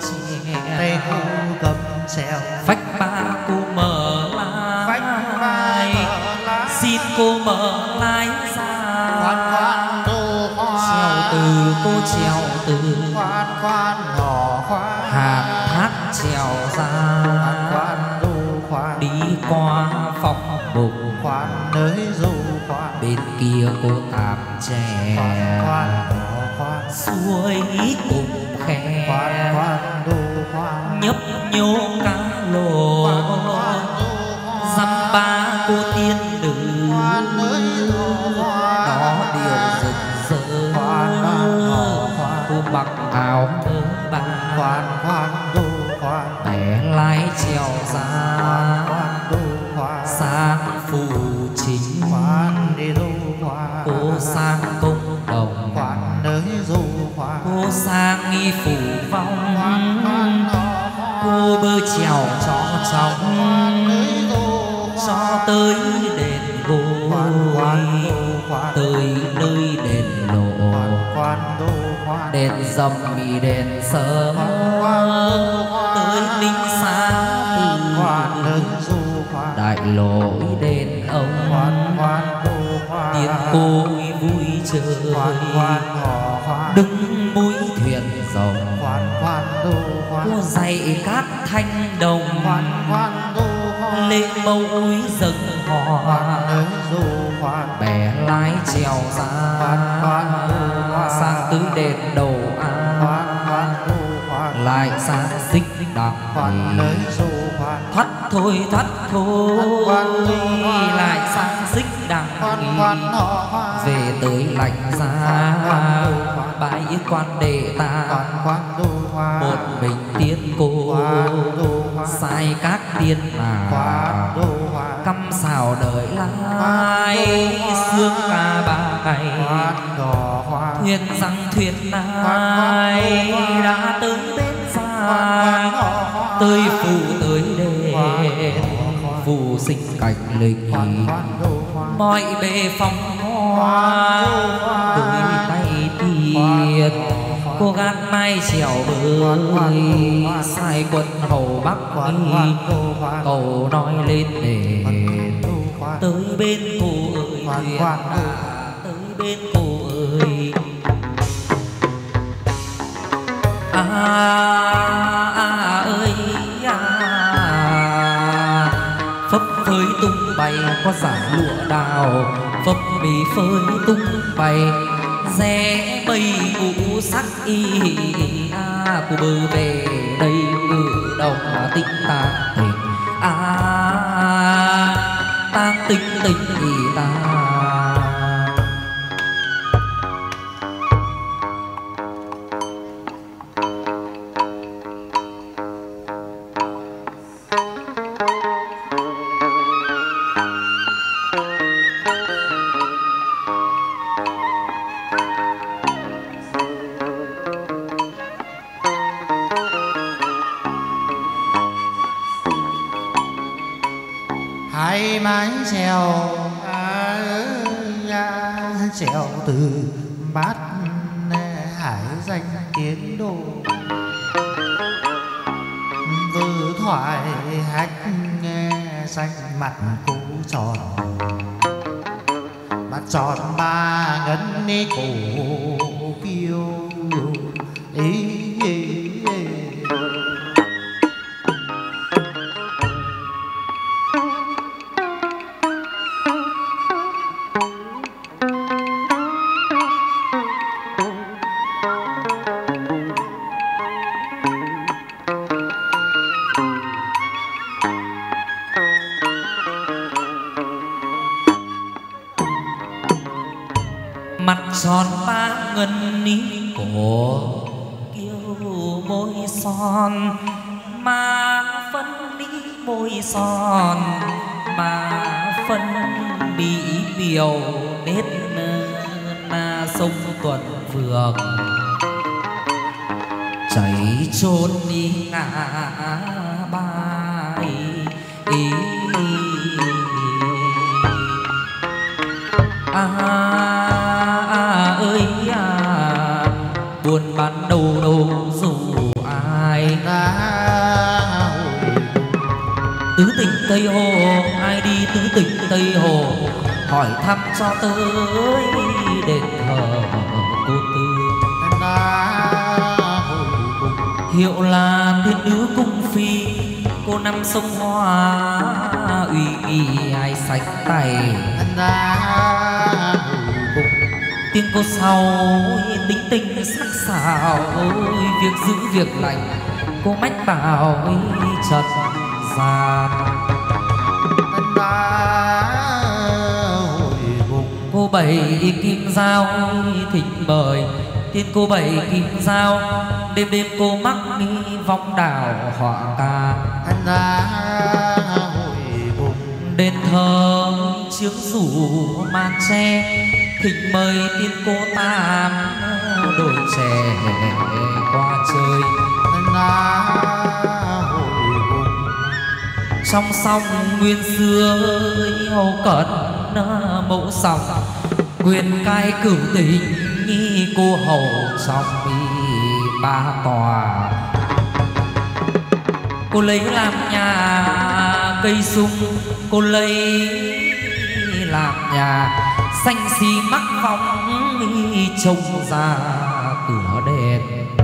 treo, phách ba cô mở lái, xin cô mở lái ra, treo từ cô treo từ Hàn Thác treo ra, đi qua phòng bục bên kia cô tạm trẻ, suối cùng khe nhấp nhô cá lô, dăm ba cô tiên nữ đó điều rực rỡ, cô mặc áo mơ ba té lái trèo ra sang phủ chính, cô sang công đồng, cô sang nghi phủ vong, cô bơi chèo cho chóng cho tới đền Gối, tới nơi đền Lộ, đền Dầm Mì đền Sớm, tới Ninh Xá Từ, Đại Lỗi đền ông, tiên cô vui chơi đứng mũi thuyền rồng, cô dạy các thanh đồng lễ mẫu dâng hoa, bè lái trèo ra sang tứ đền Đầu An, lại sang xích đằng thắt thôi lại sang xích đằng về tới Lạnh Giá bãi Quan Đệ Ta, một mình tiên cô sai các tiên mà căm xào đợi lai, sương ca ba ngày thuyền răng thuyền nai đã tới bên xa, tới phủ tới đền phủ sinh cảnh lịch, mọi bề phong hoa đôi tay tiền, cô gác mai trèo bơi sai quân hầu Bắc nghi, cầu nói lên đền tới bên cô ơi thuyền tới bên cô ơi. Ơi phấp phới tung bay có giải lụa đào, phấp bì phơi tung bay rẽ bay ngũ sắc y, cô bơ về đây ngự đồng tinh tàng tình, tang tinh tình y ta. hai mái chèo chèo từ bát hải danh tiến đô, vừa thoại hách nghe xanh mặt cũ tròn, mặt tròn ba ngân đi cổ kiêu ý. Mặt tròn ba ngân ní cổ kiêu môi son má phân đi môi son, mà phân đi biểu nết na sông tuần phường chảy trốn đi ngã bài. Ơi buồn ban đầu đâu dù ai tứ tỉnh Tây Hồ, ai đi tứ tỉnh Tây Hồ hỏi thăm cho tới đền thờ cô Tư. Hiệu là thiên nữ cung phi, cô năm sông Hoa uy nghi ai sạch tay. Tiếng cô sau tính tình sắc sảo, việc giữ việc lành cô mách bảo trần gian. Cô bảy kim dao thịnh mời, tiên cô bảy kim dao đêm đêm cô mắc nghi vong đảo họa ca. Đền thờ chiếc rủ màn tre, thịnh mời tiên cô tam đổi trẻ qua chơi. Trong sông nguyên xưa hầu cận mẫu sòng, quyền cai cửu tình nhi cô hầu trong ba tòa. Cô lấy làm nhà cây sung, cô lấy làm nhà xanh xì mắc vòng trông ra cửa đèn.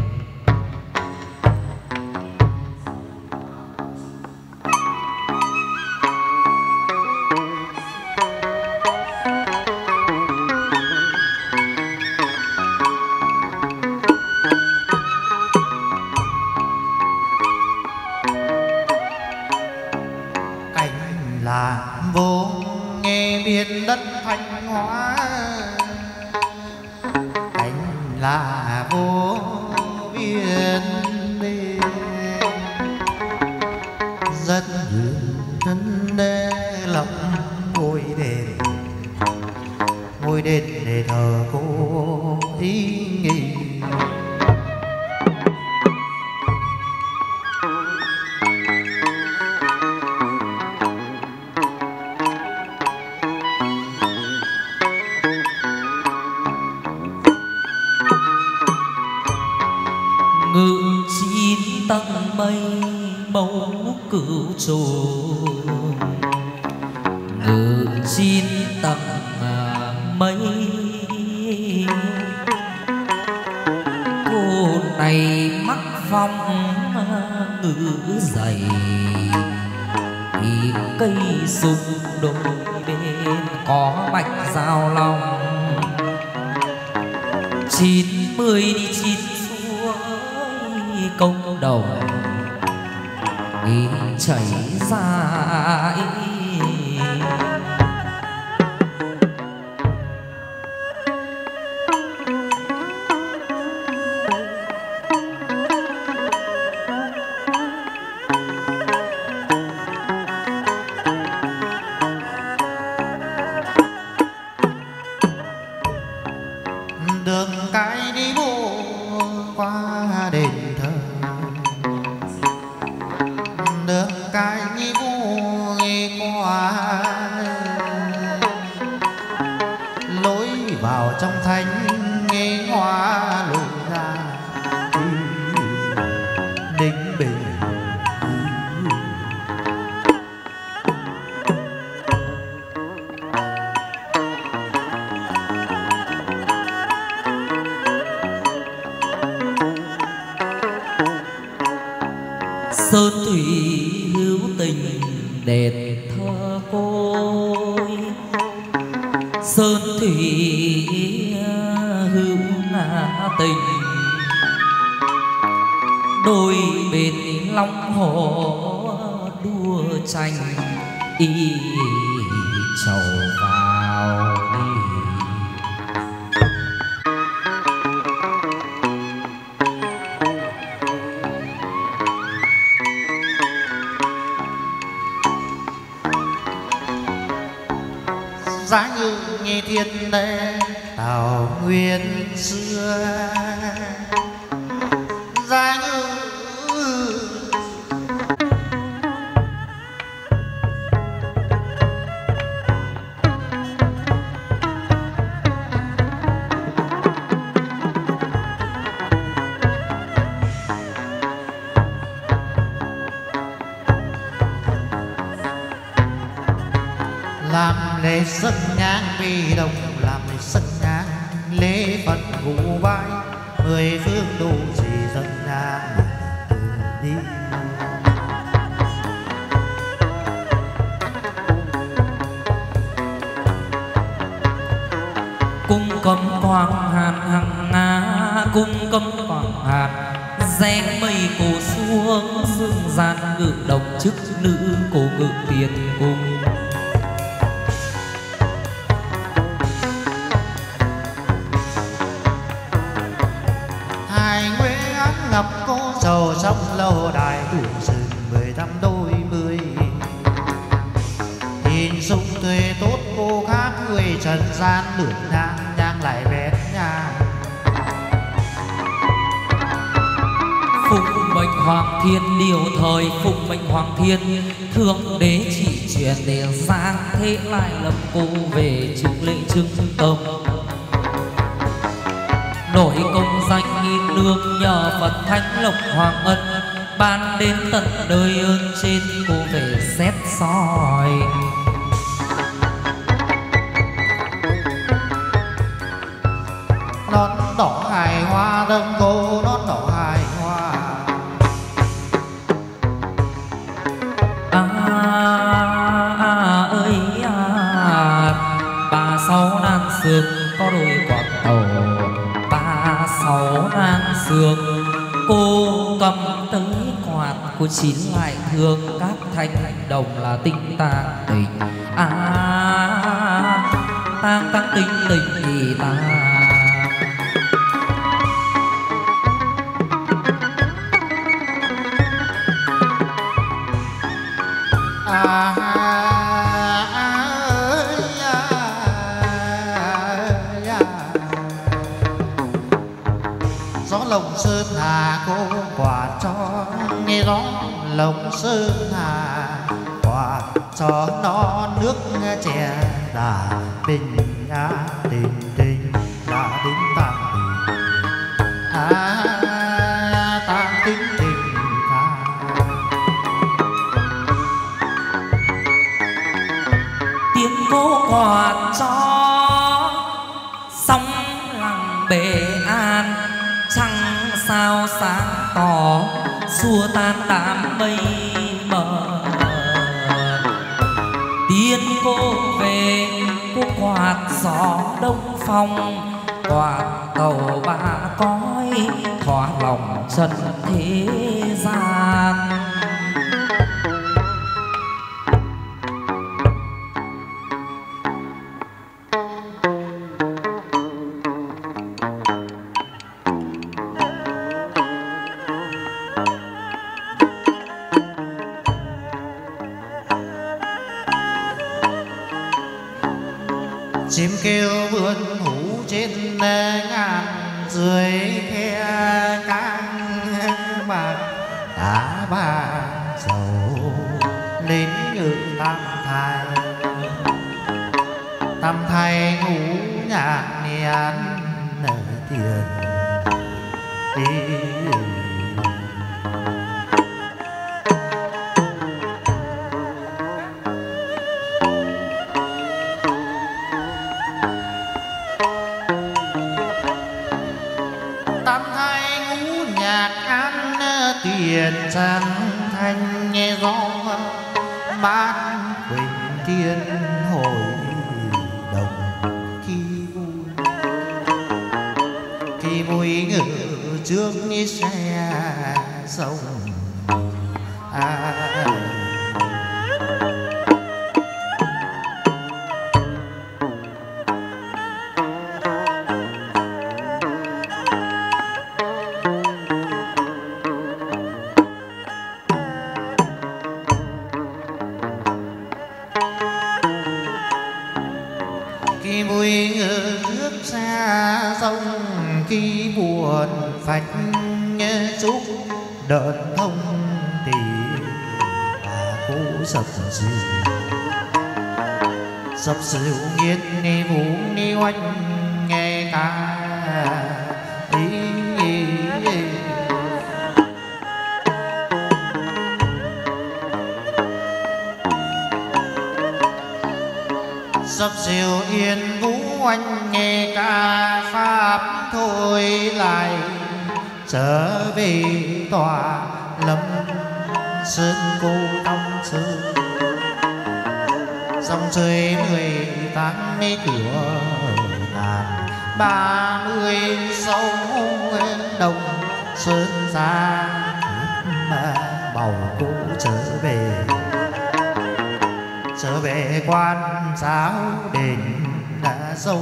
Sơn thủy hữu tình đền thơ côi, sơn thủy hữu tình đôi bên long hồ đua tranh y trầu vào đi. giá như nghe thiên đế tào nguyên xưa giá như làm lễ dân nhang vì đồng làm lễ dân nhang lễ phật ngũ bái mười phương độ trì dân nhang đi cung cấm quang hàn hằng nga cung cấm quang hàn rẽ mây cổ xuống dương gian ngự đồng chức nữ cổ ngự tiền cung ngập có dầu sông lâu đài đủ rừng 18 đôi mươi nhìn sung tươi tốt cô khác người trần gian lửa ngang nhang lại vén nhà phụng mệnh hoàng thiên điều thời phụng mệnh hoàng thiên thượng đế chỉ truyền để giang thế lại lập cô về trưng lễ trưng tâm nổi công danh nghìn nương nhờ Phật Thánh Lộc Hoàng Ân ban đến tận nơi ơn trên cô về xét soi nón đỏ hài hoa dâng cô nón đỏ hài hoa ơi bà sáu nan sương có đôi quả tàu sáu nan sương cô cầm tới quạt cô chín lại thương các thanh đồng là tinh tang tình tang tang tình tình thì ta Lồng Sơn Hà cô quà cho nghe gió Lồng Sơn Hà quà cho nó nước chè đà tình tình tình đà tính tàn tình tàn tính tình tiếng cô quà cho sóng lặng bể an trăng sao sáng tỏ xua tan đám mây mờ tiên cô về cô quạt gió đông phong quạt tàu ba cõi thỏa lòng trần thế gian chim kêu vươn hú trên ngàn dưới khe cang bạc đá ba dầu lên như tam thai ngủ nhạc nén tiền đi tiền trăng thanh nghe gió mát quỳnh thiên hồi đồng khi vui ngự trước như xe sông vui rước xa sông khi buồn phách chúc đợt thông thì cũ sập sỉu nghiết ni vũ ni oanh nghe ca sập sỉu yên vũ oanh nghe ca pháp thôi lại trở về tòa lâm sơn cô đông sơn dòng chơi 18 cửa ngàn 36 đồng sơn ra bầu cũ trở về quan giáo đền đã dâu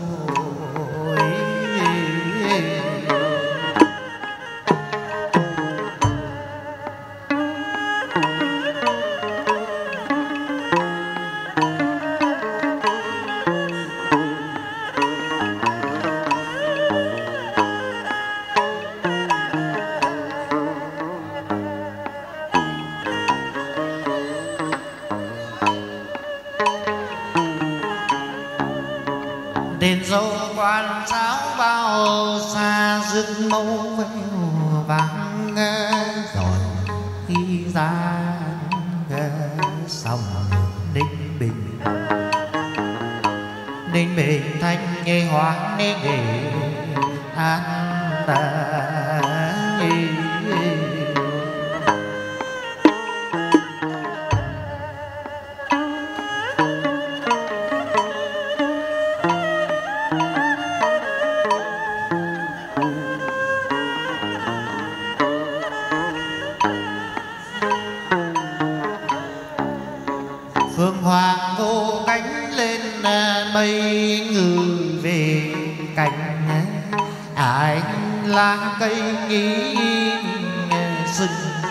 đền dâu quan giáo bao xa rước mẫu vênh vang rồi khi ra xong ninh bình thanh nghe hoa nghe nghề an ta phương hoàng vô cánh lên mây ngự về cành ai lá cây nghĩ sưng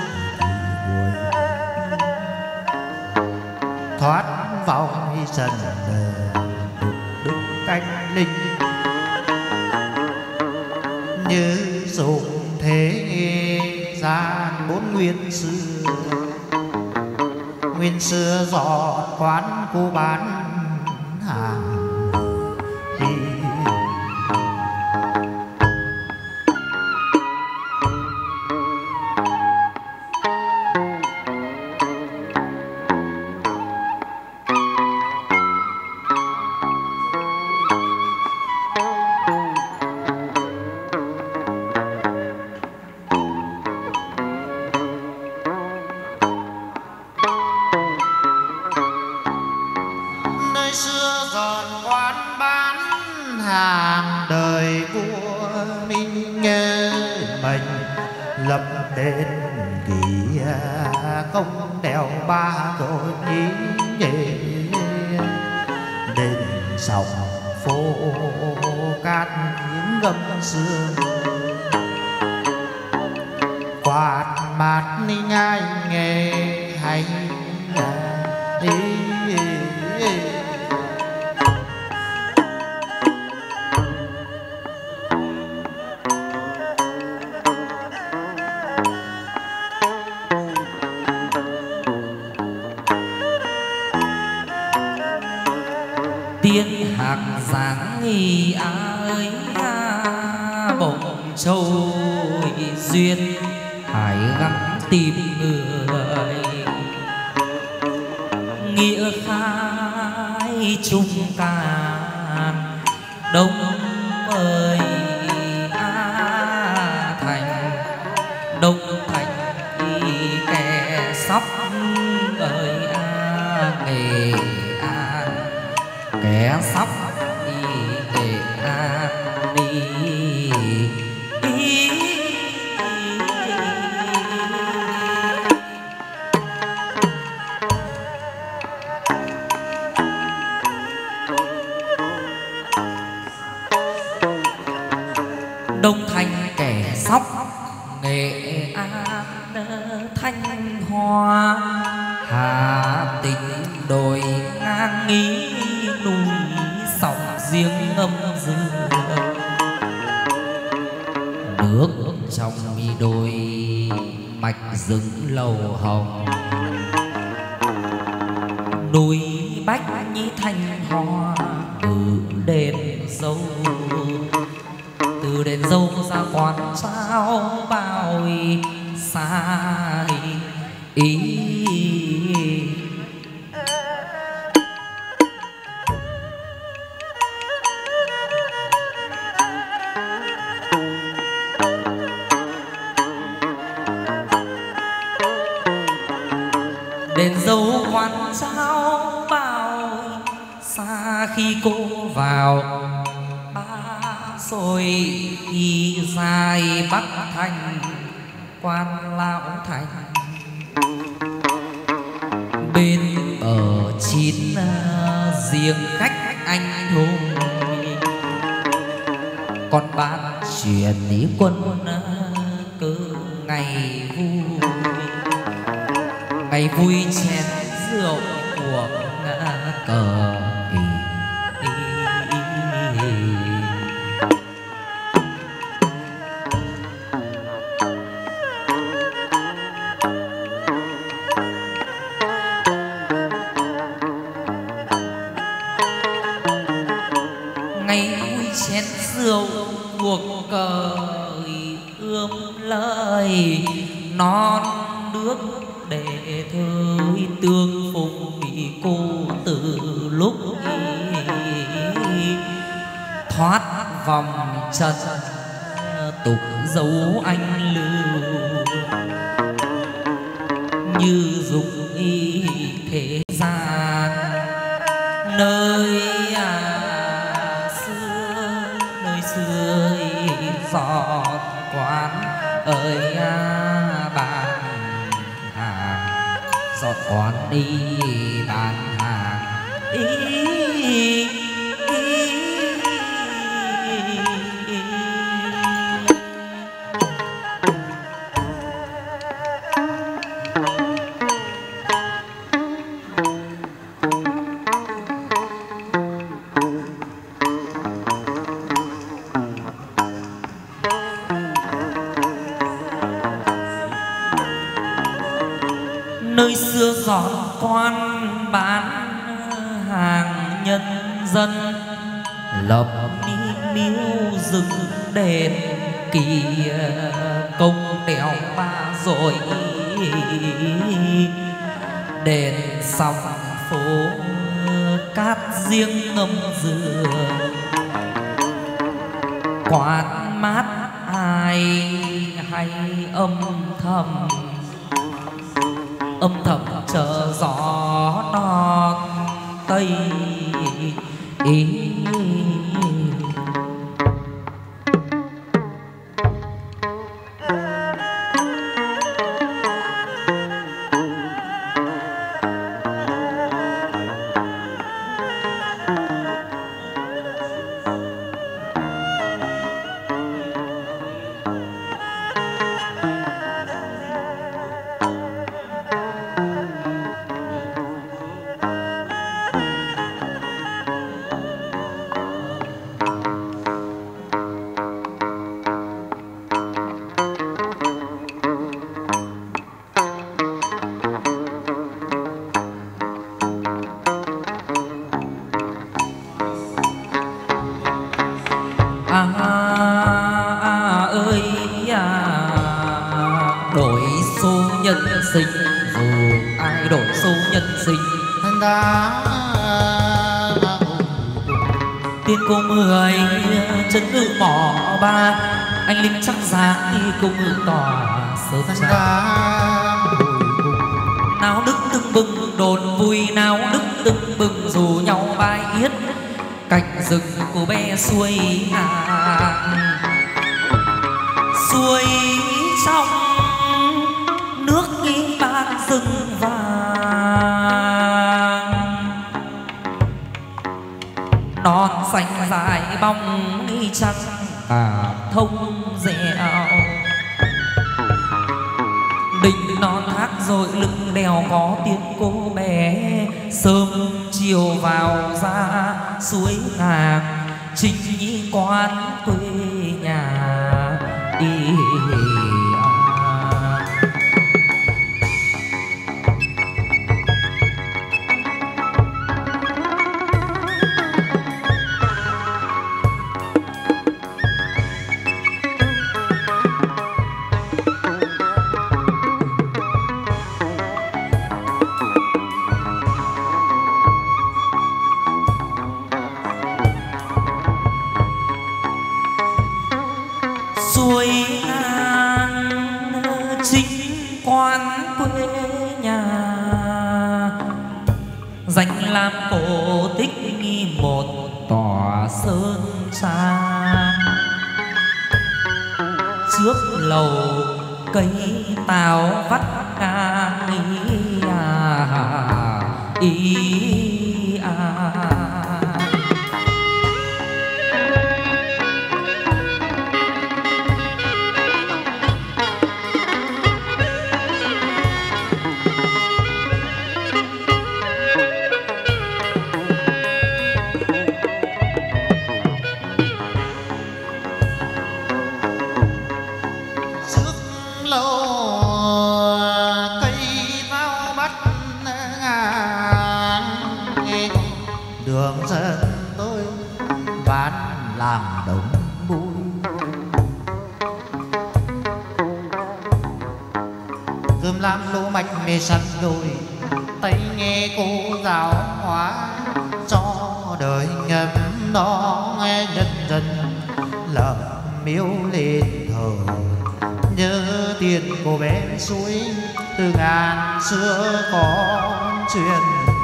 thoát vòng trần đúc cánh linh như dùng thế gian bốn nguyên xưa dọn quán cô bán hàng đi hàng đời vua minh mệnh lập đền kỳ công đèo ba rồi nhí đền sòng phố cát tiếng gầm sương quạt mát ni nhai nghe hay đi tiếng hạc dáng nghi ơi bồng châu duyên hải gắng tìm người nghĩa khai chung can đông ơi thành đông thành kẻ sóc ơi nghề kẻ sóc đi Nghệ An đi Đông Thành kẻ sóc Nghệ An Thanh Hoa Hà Tĩnh đồi ngang nghi núi sòng ngâm dương, nước trong đôi mạch rừng lầu hồng, núi bách nhĩ thanh hoa từ đền dâu, từ đền dâu ra quán sao bao xa ý. Đền dâu quán sao bao xa khi cô vào ba rồi đi dài Bắc Thành quan Lão Thành, bên bờ chín riêng khách anh hùng, còn ban truyền lý quân cứ ngày vui, ngày vui chén rượu của cờ. Ngày vui chén rượu cuộc cờ ươm lời non nước để thời tương phùng cô từ lúc thoát vòng trần tục dấu anh lưu, như dục y thế gian nơi xưa giọt quán ơi bàn hàng, giọt quán đi bàn hàng nơi xưa giọt quan bán hàng nhân dân, lập miếu rừng đền kia công đèo ba rồi, đền sòng phố cát riêng ngâm dừa, quán mát ai hay âm thầm chờ gió non tây ý. Đổi số nhân sinh, dù ai đổi số nhân sinh đã tiên cô 10 chân ngự mỏ ba, anh linh chắc giá đi cung ngự tỏa sớm ra. Nào đức tưng bừng đồn vui, nào đức tưng bừng rủ nhau bài yết, cạnh rừng cô bé xuôi xuôi trong nước nghi ban rừng vàng, non xanh dài bóng nghi trắng thông dẻo, đỉnh non thác rồi lưng đèo có tiếng cô bé, sớm chiều vào ra suối hàng chính quán quê nhà đi. Xuôi ngang chính quán quê nhà, danh lam cổ tích nghi một tòa sơn trang. Trước lầu cây táo vắt ngang ý à. Đường dân tôi bán làm đồng bụi, cơm lam lỗ mạch mê săn đôi, tay nghe cô giáo hóa cho đời ngầm đó. Nghe nhân dân lợn miếu lên thờ, nhớ tiền cô bé suối từ ngàn xưa có chuyện.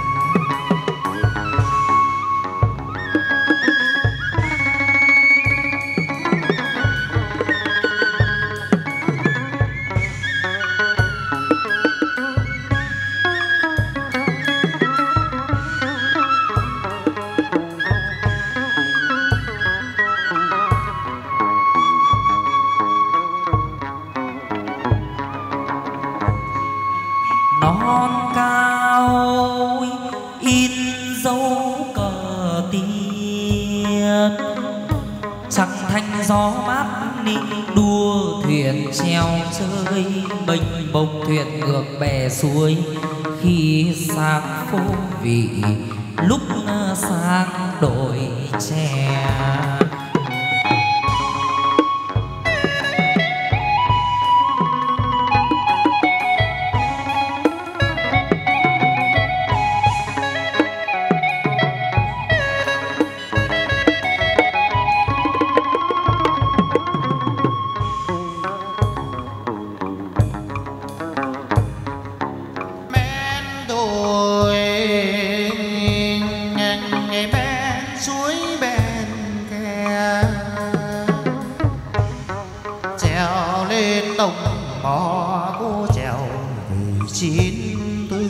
Non cao in dấu cờ tiên, trăng thanh gió mát ninh đua thuyền treo chơi, bênh bông thuyền ngược bè suối. Khi sáng phố vị lúc sáng đổi chè, đồng bò cô trèo về 94.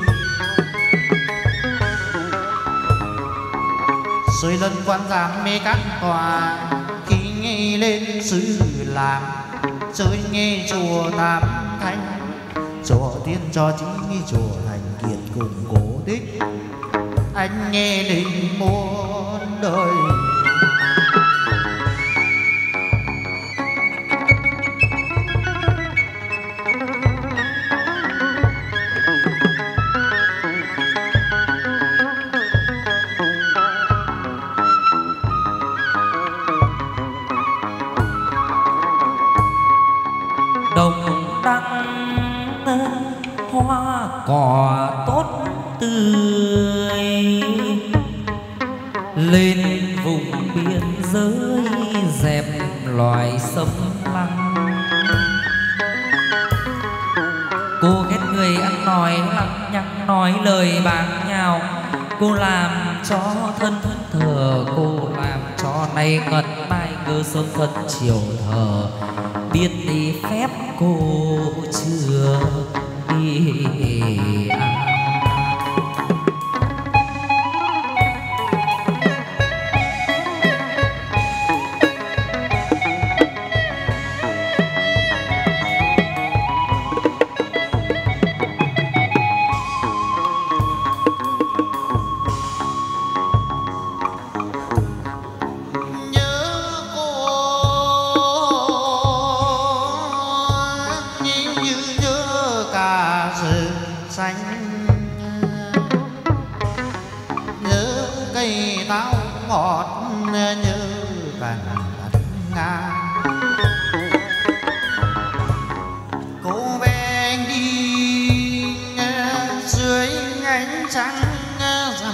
Rồi lần quan giám mê các tòa, khi nghe lên xứ làng chơi nghe chùa Tam Thanh, chùa Tiên cho chính chùa Hành Kiệt cùng cổ tích. Anh nghe định muôn đời đồng đăng hoa cỏ tốt tươi, lên vùng biên giới dẹp loài sông lăng. Cô ghét người ăn nói lăng nhăng nói lời báng nhào, cô làm cho thân thờ, cô làm cho nay ngật mai cơ sớm phân chiều thờ. Biết đi phép cô chưa đi xanh, nhớ cây táo ngọt, nhớ cành đất ngang. Cô bé anh đi dưới ánh trăng rằm,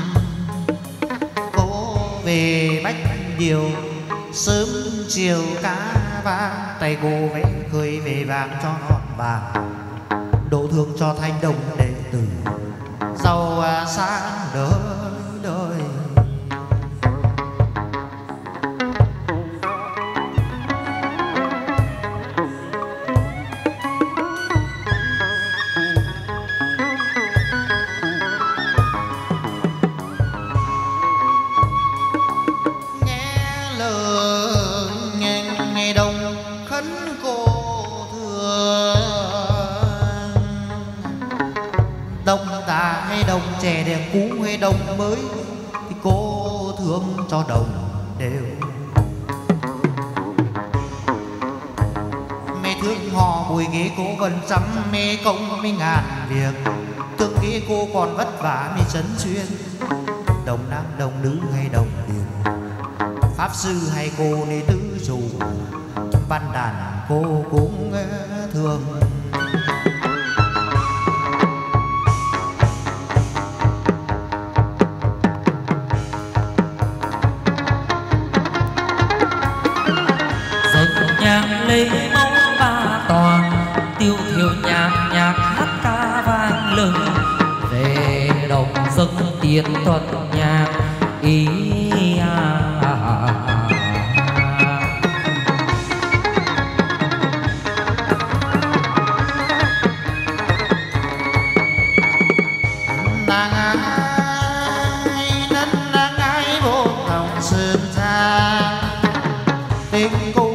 cô về Bách Điều sớm chiều cá vàng, tay cô vẽ khơi về vàng cho ngọn vàng, đổ thương cho thanh đồng đệ tử giàu sáng đời đời. Đồng trẻ đèn cũ hay đồng mới thì cô thương cho đồng đều. Mẹ thương họ bùi ghế cô vẫn chăm mê công mấy ngàn việc, thương ghế cô còn vất vả mê trấn xuyên. Đồng nam đồng nữ hay đồng điền, pháp sư hay cô đệ tứ dù, văn đàn cô cũng thương. Lấy mong ba tòa tiêu thiểu nhạc nhạc hát ca vang lừng, về đồng dâng tiền tuần nhạc ý nàng ai vô lòng sơn xa, tình cô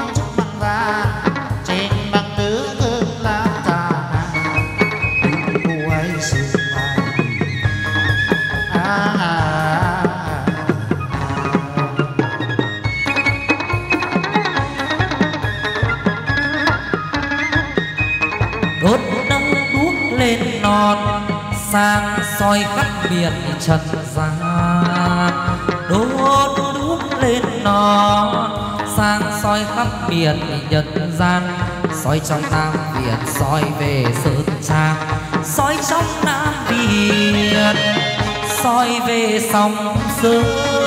sang soi khắp miền trần gian, đốt đuốc lên nó sang soi khắp miền nhân gian, soi trong Nam Việt soi về Sơn Trang, soi trong Nam Việt soi về sông Sơn.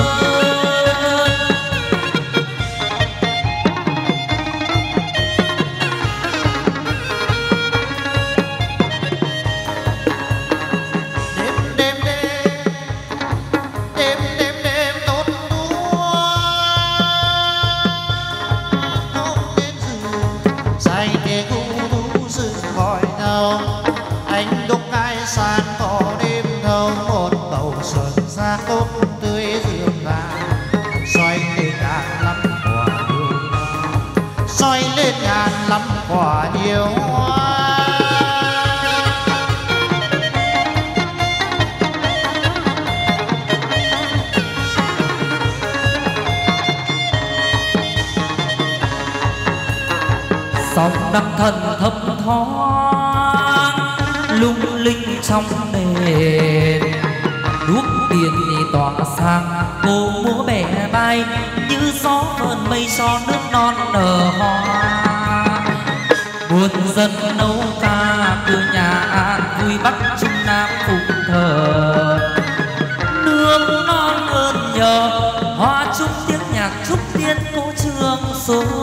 Lắm quả nhiều hoa, sóng đăng thần thấp thoáng lung linh trong đền, đuốc tiền tỏa sang cô múa bẻ bay như gió vờn mây cho nước non nở hoa. Buồn dân nấu ca từ nhà an vui Bắc Trung Nam phụng thờ, nước non ơn nhờ hoa chúc tiếng nhạc chúc tiên cô trường xuân.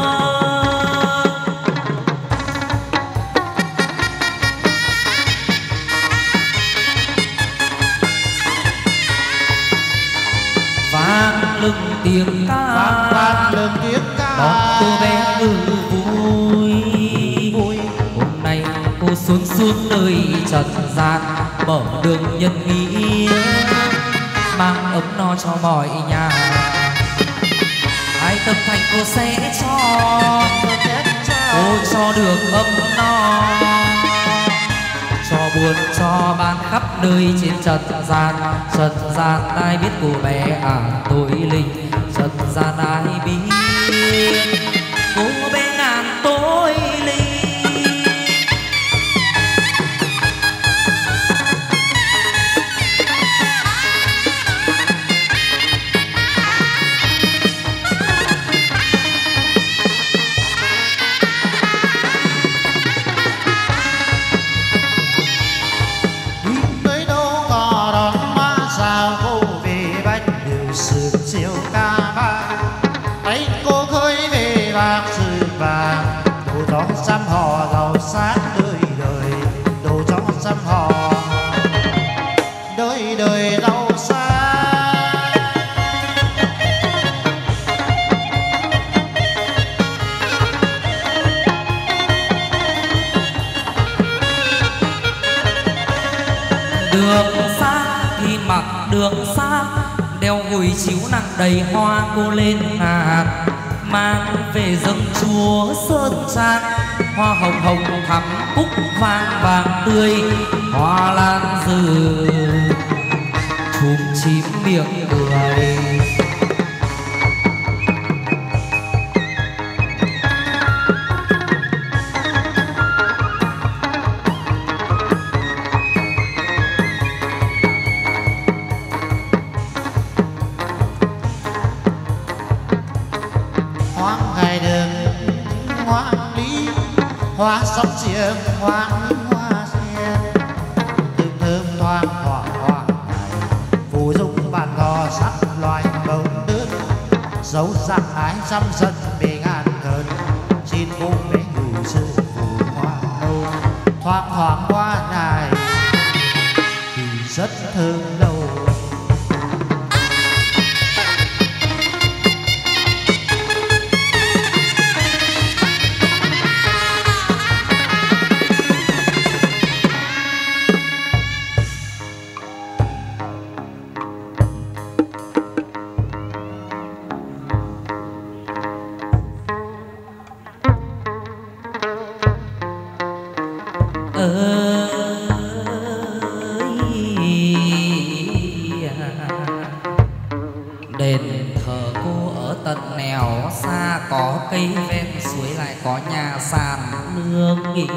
Vang lưng tiếng ca, vang lưng tiếng ca, đón cô bé vui. Hôm nay cô xuống xuống nơi trần gian, mở đường nhân nghĩa, mang ấm no cho mọi nhà. Ai tâm thành cô sẽ cho, cô cho được ấm no, cho buồn cho ban khắp nơi trên trần gian. Trần gian ai biết cô bé tôi linh, trần gian ai biết cô bé ngàn tôi linh. xăm họ đời đời giàu sang. Đường xa thì mặc đường xa, đeo gùi chiếu nặng đầy hoa cô lên ngàn, mang về dâng chúa sơn trang. Hoa hồng hồng thắm cúc vàng vàng tươi, hoa lan rừ chùm chím miệng cười. Hoa sóng chiêng hoa hoa sen thơm thơm thoang thoảng hoa này phù dung bàn gò sắc loài bầu đơn dấu sắc ái trăm dân bề ngàn cơn xin cô bé đủ sự phù hoa đâu thoang thoảng hoa này thì rất thơm đâu. Đền thờ cô ở tận nẻo xa, có cây ven suối lại có nhà sàn nương nghỉ.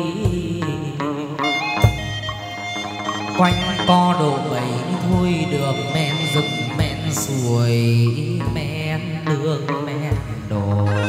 Quanh co độ bầy thôi đường men rừng men suối, men nương men đồi.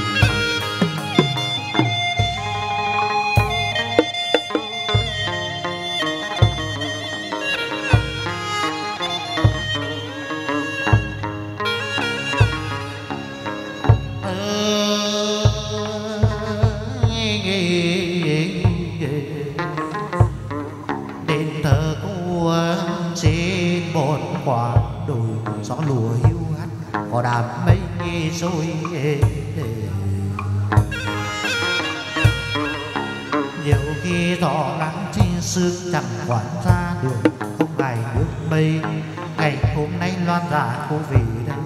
Quả đồi gió lùa hiu hắt có đám mây rồi nhiều khi thọ nắng trên sương chẳng quản ra đường không ngày nước mây. Ngày hôm nay loan ra cô về đây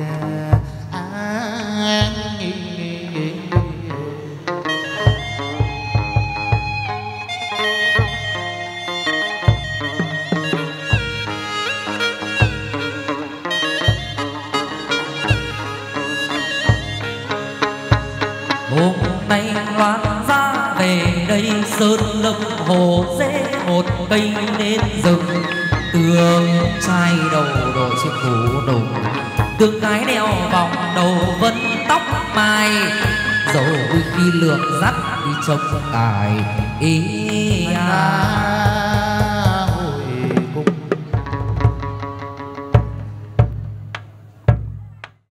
hôm nay loan ra về đây sơn lâm hồ dễ một cây nên rừng. Tương trai đầu đội chiếc phủ đùng, tương gái đeo vòng đầu vân tóc mai, dầu khi lượn dắt đi trông cài ý